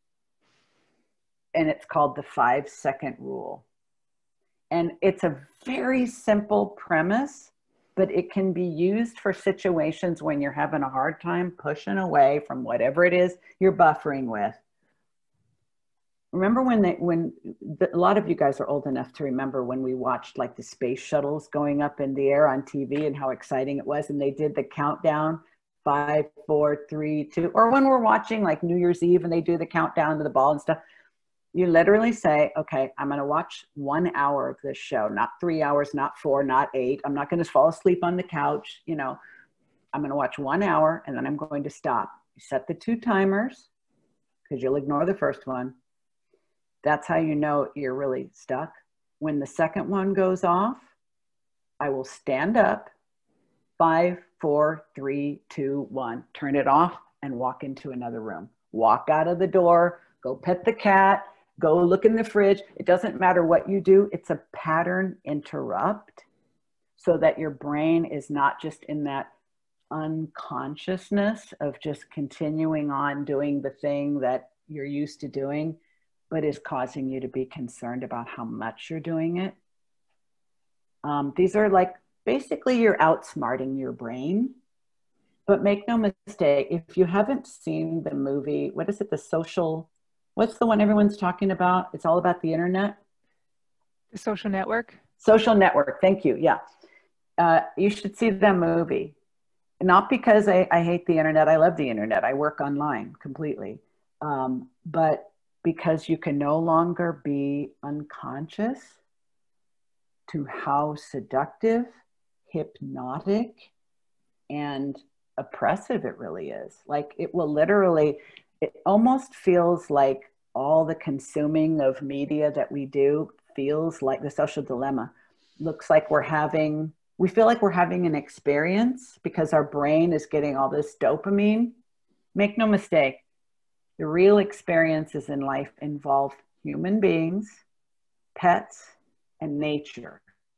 and it's called The Five Second Rule. And it's a very simple premise, but it can be used for situations when you're having a hard time pushing away from whatever it is you're buffering with. Remember when they, when the, a lot of you guys are old enough to remember when we watched like the space shuttles going up in the air on T V and how exciting it was, and they did the countdown, five, four, three, two, or when we're watching like New Year's Eve and they do the countdown to the ball and stuff. You literally say, okay, I'm going to watch one hour of this show, not three hours, not four, not eight. I'm not going to fall asleep on the couch. You know, I'm going to watch one hour and then I'm going to stop. You set the two timers because you'll ignore the first one. That's how you know you're really stuck. When the second one goes off, I will stand up, five, four, three, two, one, turn it off and walk into another room. Walk out of the door, go pet the cat, go look in the fridge. It doesn't matter what you do. It's a pattern interrupt so that your brain is not just in that unconsciousness of just continuing on doing the thing that you're used to doing, but is causing you to be concerned about how much you're doing it. Um, these are like, basically you're outsmarting your brain. But make no mistake, if you haven't seen the movie, what is it, The Social, what's the one everyone's talking about? It's all about the internet. The Social Network? Social Network, thank you, yeah. Uh, you should see that movie. Not because I, I hate the internet, I love the internet. I work online completely. Um, but because you can no longer be unconscious to how seductive, hypnotic, and oppressive it really is. Like it will literally, it almost feels like all the consuming of media that we do feels like the social dilemma. Looks like we're having, we feel like we're having an experience because our brain is getting all this dopamine. Make no mistake, the real experiences in life involve human beings, pets, and nature,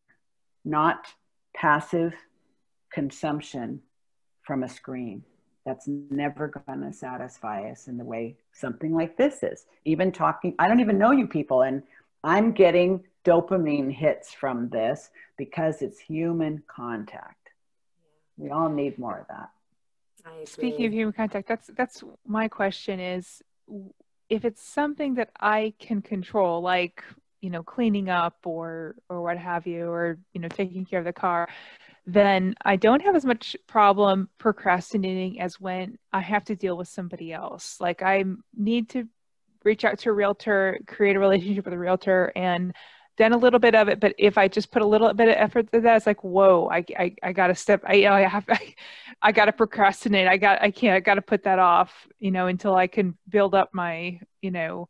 not passive consumption from a screen. That's never going to satisfy us in the way something like this is. Even talking, I don't even know you people, and I'm getting dopamine hits from this because it's human contact. We all need more of that. I agree. Speaking of human contact, that's that's my question is, if it's something that I can control, like, you know, cleaning up or or what have you, or, you know, taking care of the car, then I don't have as much problem procrastinating as when I have to deal with somebody else. Like I need to reach out to a realtor, create a relationship with a realtor, and done a little bit of it. But if I just put a little bit of effort to that, it's like, whoa, I, I, I got to step, I, you know, I have, I, I got to procrastinate. I got, I can't, I got to put that off, you know, until I can build up my, you know,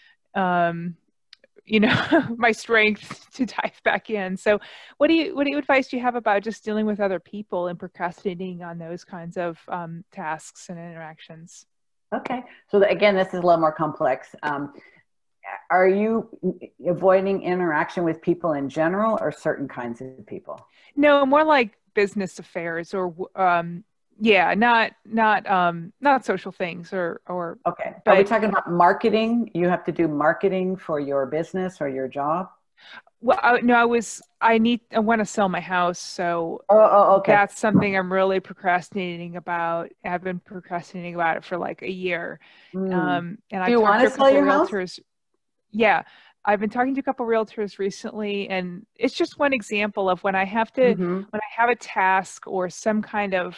um, you know, my strength to dive back in. So what do you, what do you advice do you have about just dealing with other people and procrastinating on those kinds of um, tasks and interactions? Okay. So again, this is a little more complex. Um, are you avoiding interaction with people in general or certain kinds of people? No, more like business affairs or, um, yeah, not, not, um, not social things or, or, okay. But, are we talking about marketing? You have to do marketing for your business or your job? Well, I, no, I was, I need, I want to sell my house. So oh, oh, okay. That's something I'm really procrastinating about. I've been procrastinating about it for like a year. Mm. Um, and do you want to sell your realtors. House? Yeah. I've been talking to a couple of realtors recently, and it's just one example of when I have to, mm-hmm. when I have a task or some kind of,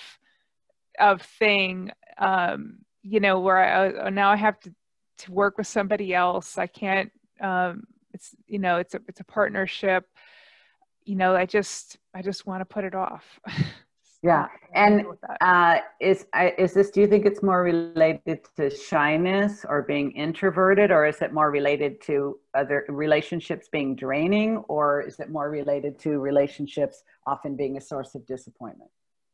of thing, um, you know, where I, now I have to, to work with somebody else. I can't, um, it's, you know, it's a, it's a partnership, you know, I just, I just want to put it off. Yeah. And uh, is, I, is this, do you think it's more related to shyness or being introverted, or is it more related to other relationships being draining, or is it more related to relationships often being a source of disappointment?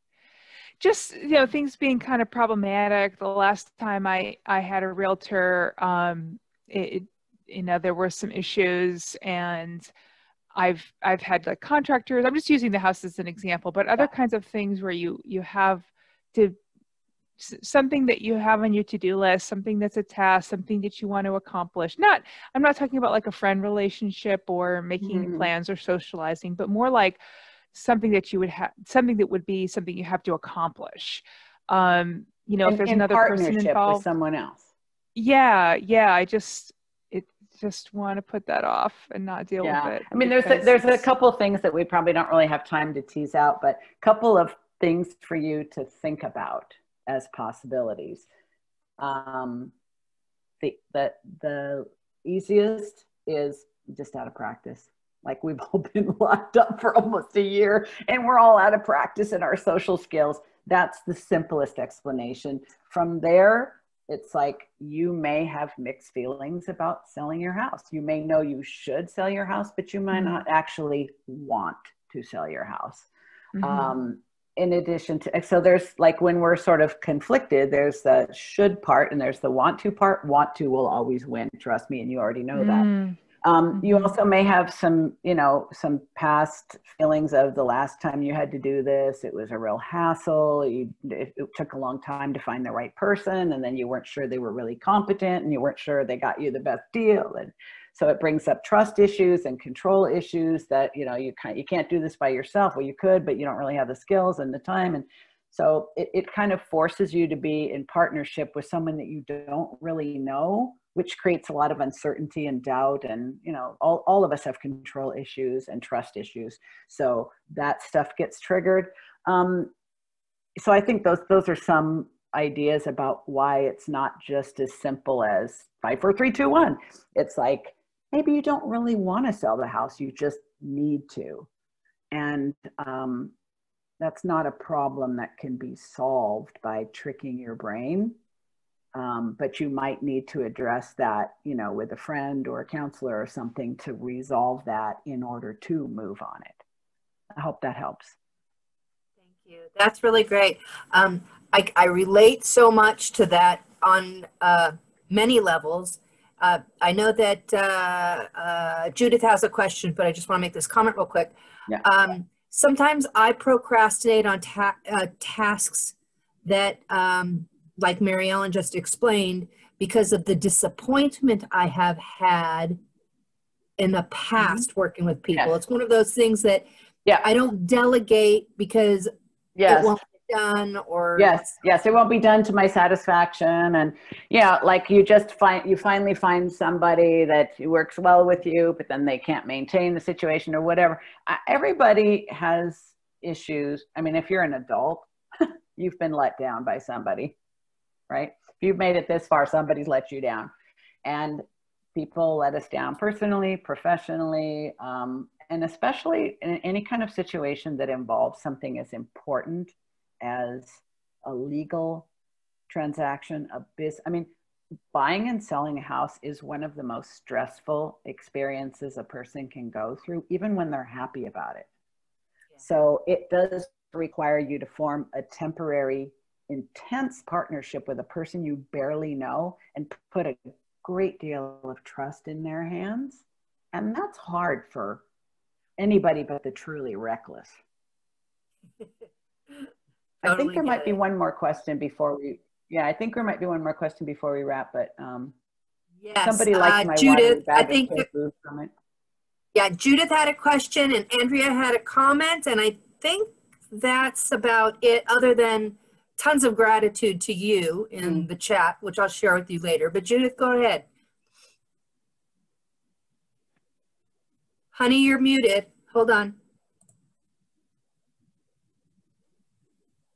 Just, you know, things being kind of problematic. The last time I, I had a realtor, um, it, you know, there were some issues, and I've I've had like contractors. I'm just using the house as an example, but other kinds of things where you you have to something that you have on your to-do list, something that's a task, something that you want to accomplish. Not I'm not talking about like a friend relationship or making mm-hmm. plans or socializing, but more like something that you would have, something that would be something you have to accomplish. Um, you know, in, if there's in another person involved, with someone else. Yeah, yeah. I just. just want to put that off and not deal yeah. with it. I mean, there's a, there's a couple things that we probably don't really have time to tease out, but a couple of things for you to think about as possibilities. Um, the, the, the easiest is just out of practice. Like, we've all been locked up for almost a year and we're all out of practice in our social skills. That's the simplest explanation. From there, it's like, you may have mixed feelings about selling your house. You may know you should sell your house, but you might not actually want to sell your house. Mm-hmm. Um, in addition to, so there's like, when we're sort of conflicted, there's the should part and there's the want to part. Want to will always win. Trust me. And you already know that. Mm-hmm. Um, mm-hmm. You also may have some, you know, some past feelings of the last time you had to do this. It was a real hassle. You, it, it took a long time to find the right person. And then you weren't sure they were really competent, and you weren't sure they got you the best deal. And so it brings up trust issues and control issues that, you know, you can't, you can't do this by yourself. Well, you could, but you don't really have the skills and the time. And so it, it kind of forces you to be in partnership with someone that you don't really know, which creates a lot of uncertainty and doubt. And, you know, all, all of us have control issues and trust issues. So that stuff gets triggered. Um, so I think those, those are some ideas about why it's not just as simple as five, four, three, two, one. It's like, maybe you don't really want to sell the house. You just need to. And um, that's not a problem that can be solved by tricking your brain. Um, but you might need to address that, you know, with a friend or a counselor or something to resolve that in order to move on it. I hope that helps. Thank you. That's really great. Um, I, I relate so much to that on uh, many levels. Uh, I know that uh, uh, Judith has a question, but I just want to make this comment real quick. Yeah. Um, sometimes I procrastinate on ta uh, tasks that um, like Mary Ellen just explained, because of the disappointment I have had in the past mm-hmm. working with people. Yes. It's one of those things that yeah. I don't delegate because yes. it won't be done, or yes, yes, it won't be done to my satisfaction. And yeah, like you just find, you finally find somebody that works well with you, but then they can't maintain the situation or whatever. I, everybody has issues. I mean, if you're an adult, you've been let down by somebody. Right? If you've made it this far, somebody's let you down. And people let us down personally, professionally, um, and especially in any kind of situation that involves something as important as a legal transaction, a business. I mean, buying and selling a house is one of the most stressful experiences a person can go through, even when they're happy about it. Yeah. So it does require you to form a temporary intense partnership with a person you barely know and put a great deal of trust in their hands. And that's hard for anybody but the truly reckless. Totally. I think there might it. be one more question before we, yeah, I think there might be one more question before we wrap, but um, yes, somebody likes uh, my Judith, bag I think, food from it. Yeah, Judith had a question and Andrea had a comment, and I think that's about it, other than tons of gratitude to you in mm. the chat, which I'll share with you later. But Judith, go ahead. Honey, you're muted. Hold on.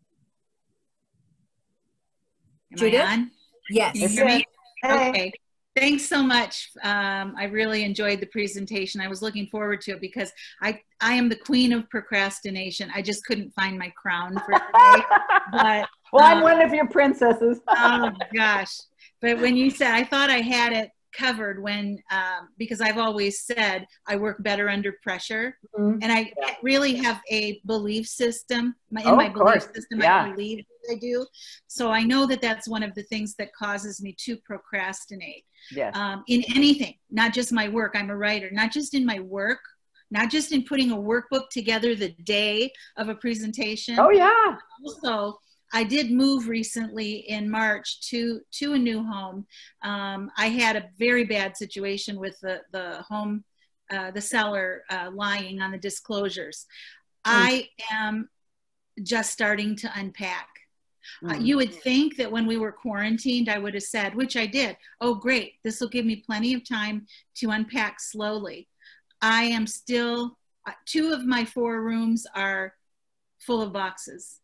Am Judith? I on? Yes. Can you hear me? Hey. Okay. Thanks so much. Um, I really enjoyed the presentation. I was looking forward to it because I, I am the queen of procrastination. I just couldn't find my crown for today. But, well, I'm um, one of your princesses. oh gosh. But when you said, I thought I had it covered when, um, because I've always said I work better under pressure. Mm-hmm. And I yeah. really have a belief system. My, in oh, my belief course. system, yeah. I believe I do. So I know that that's one of the things that causes me to procrastinate. Yes. Um, in anything, not just my work. I'm a writer, not just in my work, not just in putting a workbook together the day of a presentation. Oh yeah. Also, I did move recently in March to, to a new home. Um, I had a very bad situation with the, the home, uh, the seller uh, lying on the disclosures. Mm. I am just starting to unpack. Uh, you would think that when we were quarantined, I would have said, which I did, oh, great, this will give me plenty of time to unpack slowly. I am still, uh, two of my four rooms are full of boxes.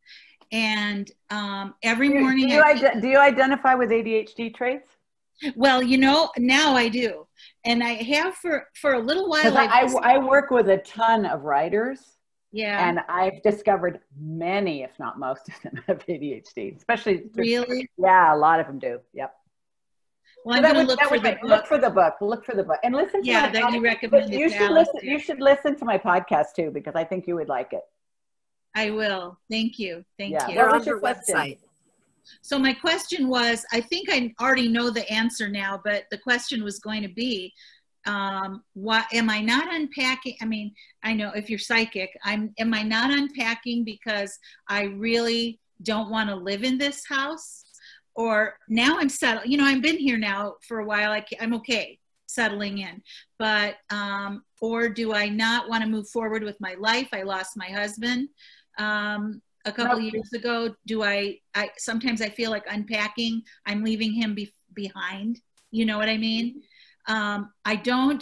And um, every morning- do you, do, you do you identify with A D H D traits? Well, you know, now I do. And I have for, for a little while. I, I, I work with a ton of writers. Yeah. And I've discovered many, if not most of them, have A D H D, especially. Really? Yeah, a lot of them do. Yep. Well, I'm so going to look for the book. Look for the book. Look for the book, and listen. To yeah, my that podcast. you recommend. You should listen. You should listen to my podcast too, because I think you would like it. I will. Thank you. Thank yeah. you. They're on your website. So my question was, I think I already know the answer now, but the question was going to be, um, what am I not unpacking? I mean, I know if you're psychic, I'm, am I not unpacking because I really don't want to live in this house? Or now I'm settled, you know, I've been here now for a while. I I'm okay settling in, but, um, or do I not want to move forward with my life? I lost my husband, um, a couple nope. of years ago. Do I, I, sometimes I feel like unpacking, I'm leaving him be, behind. You know what I mean? Um, I don't,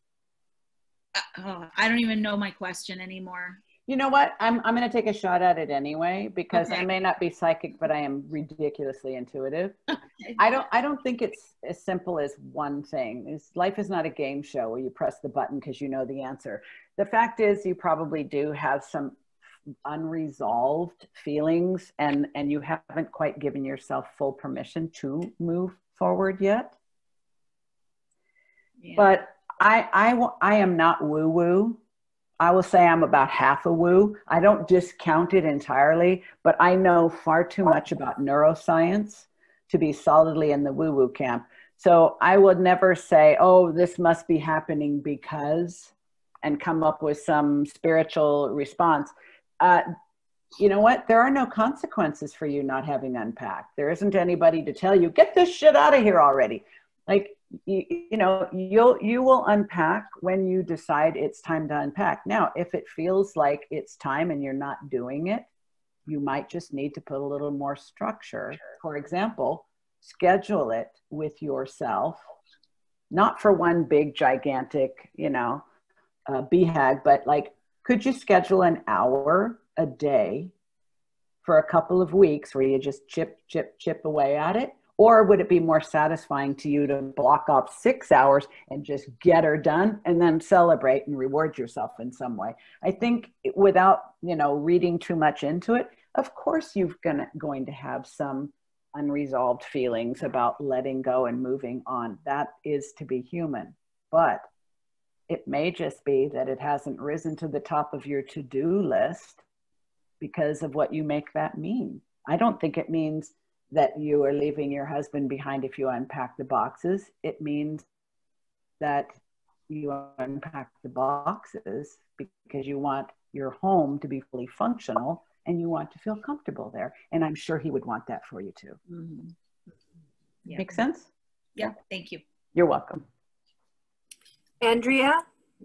oh, I don't even know my question anymore. You know what? I'm, I'm going to take a shot at it anyway, because okay. I may not be psychic, but I am ridiculously intuitive. Okay. I don't, I don't think it's as simple as one thing. It's, life is not a game show where you press the button because you know the answer. The fact is you probably do have some unresolved feelings, and, and you haven't quite given yourself full permission to move forward yet. Yeah. But I, I, I am not woo-woo. I will say I'm about half a woo. I don't discount it entirely, but I know far too much about neuroscience to be solidly in the woo-woo camp. So I would never say, oh, this must be happening because, and come up with some spiritual response. Uh, you know what? There are no consequences for you not having unpacked. There isn't anybody to tell you, get this shit out of here already. Like, you, you know, you'll, you will unpack when you decide it's time to unpack. Now, if it feels like it's time and you're not doing it, you might just need to put a little more structure. For example, schedule it with yourself, not for one big, gigantic, you know, uh, B HAG, but like, could you schedule an hour a day for a couple of weeks where you just chip, chip, chip away at it? Or would it be more satisfying to you to block off six hours and just get her done and then celebrate and reward yourself in some way? I think without, you know, reading too much into it, of course you're gonna, going to have some unresolved feelings about letting go and moving on. That is to be human. But it may just be that it hasn't risen to the top of your to-do list because of what you make that mean. I don't think it means that you are leaving your husband behind if you unpack the boxes. It means that you unpack the boxes because you want your home to be fully functional and you want to feel comfortable there. And I'm sure he would want that for you too. Mm-hmm. Yeah. Make sense? Yeah, thank you. You're welcome. Andrea?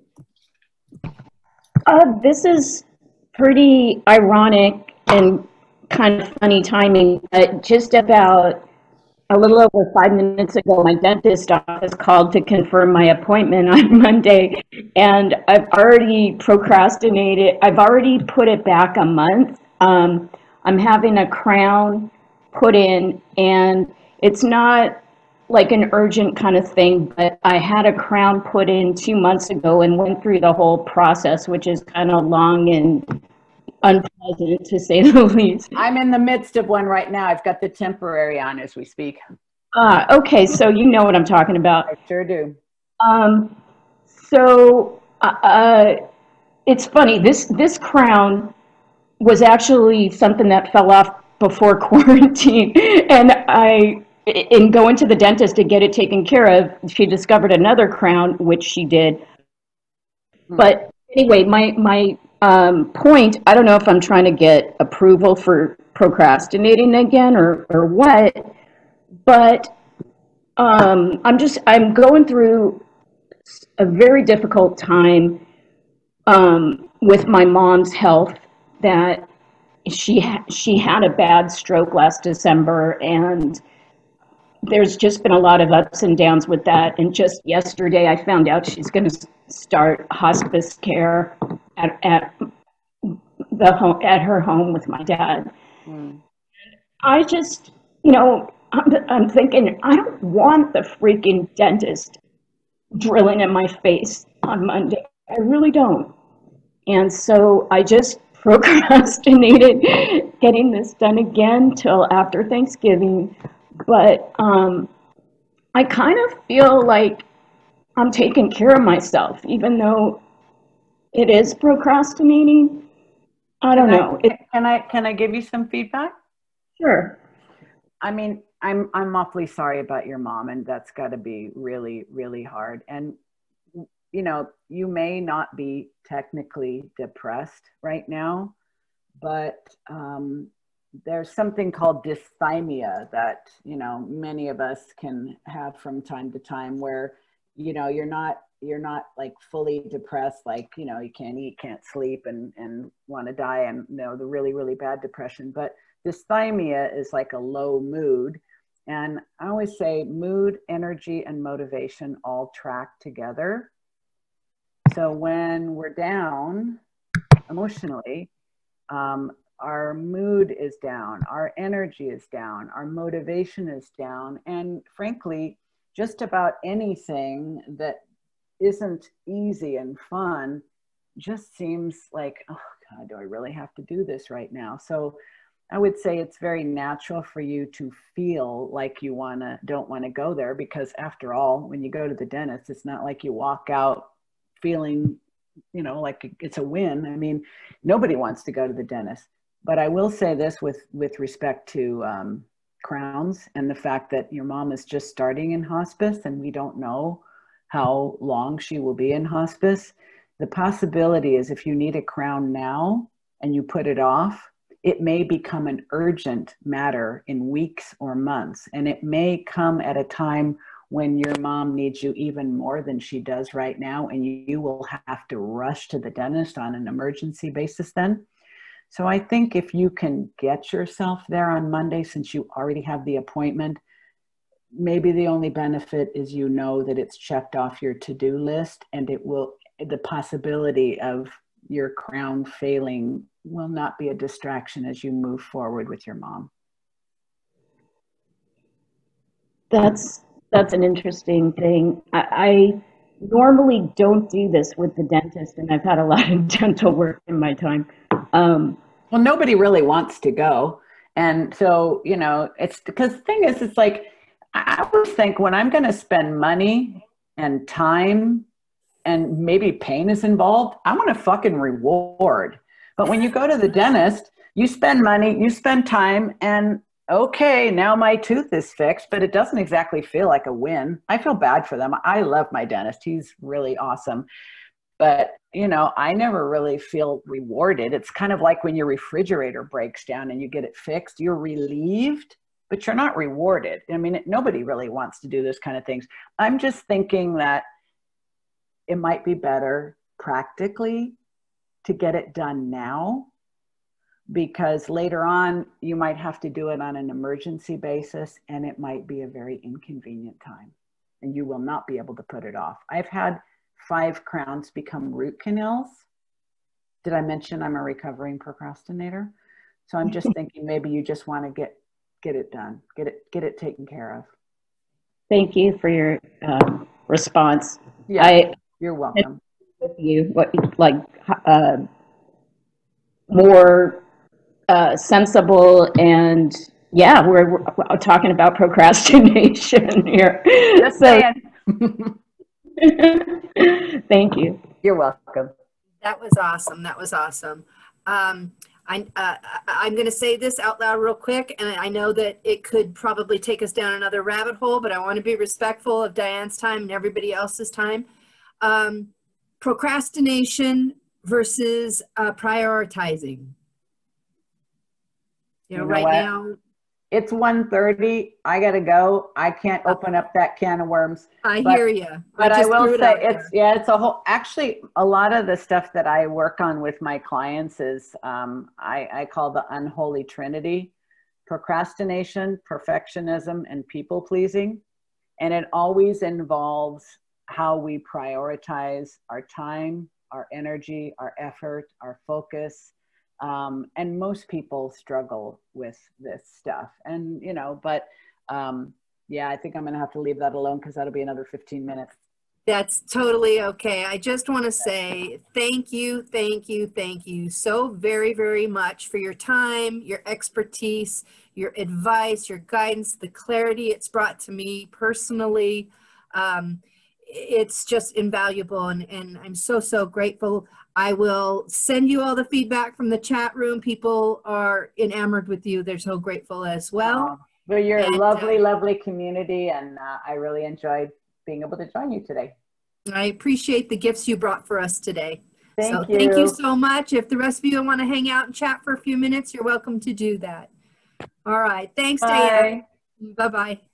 Uh, this is pretty ironic and kind of funny timing, but just about a little over five minutes ago, my dentist office called to confirm my appointment on Monday, and I've already procrastinated. I've already put it back a month. Um, I'm having a crown put in, and it's not like an urgent kind of thing, but I had a crown put in two months ago and went through the whole process, which is kind of long and unpleasant to say the least. I'm in the midst of one right now. I've got the temporary on as we speak. Uh, okay, so you know what I'm talking about. I sure do. Um, so uh, it's funny, this, this crown was actually something that fell off before quarantine. And I, in going to the dentist to get it taken care of, she discovered another crown, which she did. But anyway, my, my um, point, I don't know if I'm trying to get approval for procrastinating again or, or what, but um, I'm just, I'm going through a very difficult time um, with my mom's health, that she ha- she had a bad stroke last December, and there's just been a lot of ups and downs with that. And just yesterday, I found out she's going to start hospice care at at the home, at her home with my dad. Mm. I just, you know, I'm, I'm thinking, I don't want the freaking dentist drilling in my face on Monday. I really don't. And so I just procrastinated getting this done again till after Thanksgiving. But um, I kind of feel like I'm taking care of myself, even though it is procrastinating. I don't Can know. I, It, can I can I give you some feedback? sure. I mean, I'm I'm awfully sorry about your mom, and that's got to be really really hard. And you know, you may not be technically depressed right now, but um, there's something called dysthymia that, you know, many of us can have from time to time, where, you know, you're not, you're not like fully depressed, like, you know, you can't eat, can't sleep, and, and want to die, and, you know, the really, really bad depression. But dysthymia is like a low mood. And I always say mood, energy, and motivation all track together. So when we're down emotionally, um, our mood is down, our energy is down, our motivation is down, and frankly, just about anything that isn't easy and fun just seems like, oh God, do I really have to do this right now? So I would say it's very natural for you to feel like you wanna, don't wanna go there, because after all, when you go to the dentist, it's not like you walk out feeling, you know, like it's a win. I mean, nobody wants to go to the dentist. But I will say this with, with respect to um, crowns and the fact that your mom is just starting in hospice and we don't know how long she will be in hospice. The possibility is if you need a crown now and you put it off, it may become an urgent matter in weeks or months. And it may come at a time when your mom needs you even more than she does right now, and you, you will have to rush to the dentist on an emergency basis then. So I think if you can get yourself there on Monday, since you already have the appointment, maybe the only benefit is, you know, that it's checked off your to-do list, and it will, the possibility of your crown failing will not be a distraction as you move forward with your mom. That's that's an interesting thing. I, I normally don't do this with the dentist, and I've had a lot of dental work in my time. Um, well, nobody really wants to go. And so, you know, it's because the thing is, it's like, I always think when I'm going to spend money and time and maybe pain is involved, I want a fucking reward. But when you go to the dentist, you spend money, you spend time, and okay, now my tooth is fixed, but it doesn't exactly feel like a win. I feel bad for them. I love my dentist. He's really awesome. But, you know, I never really feel rewarded. It's kind of like when your refrigerator breaks down and you get it fixed, you're relieved, but you're not rewarded. I mean, nobody really wants to do this kind of things. I'm just thinking that it might be better practically to get it done now, because later on you might have to do it on an emergency basis, and it might be a very inconvenient time and you will not be able to put it off. I've had five crowns become root canals. Did I mention I'm a recovering procrastinator? So I'm just thinking maybe you just want to get get it done, get it get it taken care of. Thank you for your um, response. Yeah, I you're welcome. with you what like uh, more uh, sensible and yeah, we're, we're talking about procrastination here. Just so, saying. Thank you. You're welcome. That was awesome. That was awesome. Um, I, uh, I'm going to say this out loud real quick, and I know that it could probably take us down another rabbit hole, but I want to be respectful of Diann's time and everybody else's time. Um, procrastination versus uh, prioritizing. You know, You know right what? now, It's one thirty. I gotta go. I can't open up that can of worms. I but, hear you. But I, just will threw it say out it's, there. yeah, it's a whole, actually, a lot of the stuff that I work on with my clients is, um, I, I call the unholy trinity: procrastination, perfectionism, and people pleasing. And it always involves how we prioritize our time, our energy, our effort, our focus. Um, and most people struggle with this stuff. And, you know, but um, yeah, I think I'm going to have to leave that alone because that'll be another fifteen minutes. That's totally okay. I just want to say thank you, thank you, thank you so very, very much for your time, your expertise, your advice, your guidance, the clarity it's brought to me personally. Um, it's just invaluable, and, and I'm so, so grateful. I will send you all the feedback from the chat room. People are enamored with you. They're so grateful as well. Oh, well, you're and, a lovely, uh, lovely community, and uh, I really enjoyed being able to join you today. I appreciate the gifts you brought for us today. Thank so you. Thank you so much. If the rest of you want to hang out and chat for a few minutes, you're welcome to do that. All right. Thanks, Bye. Diann. Bye-bye.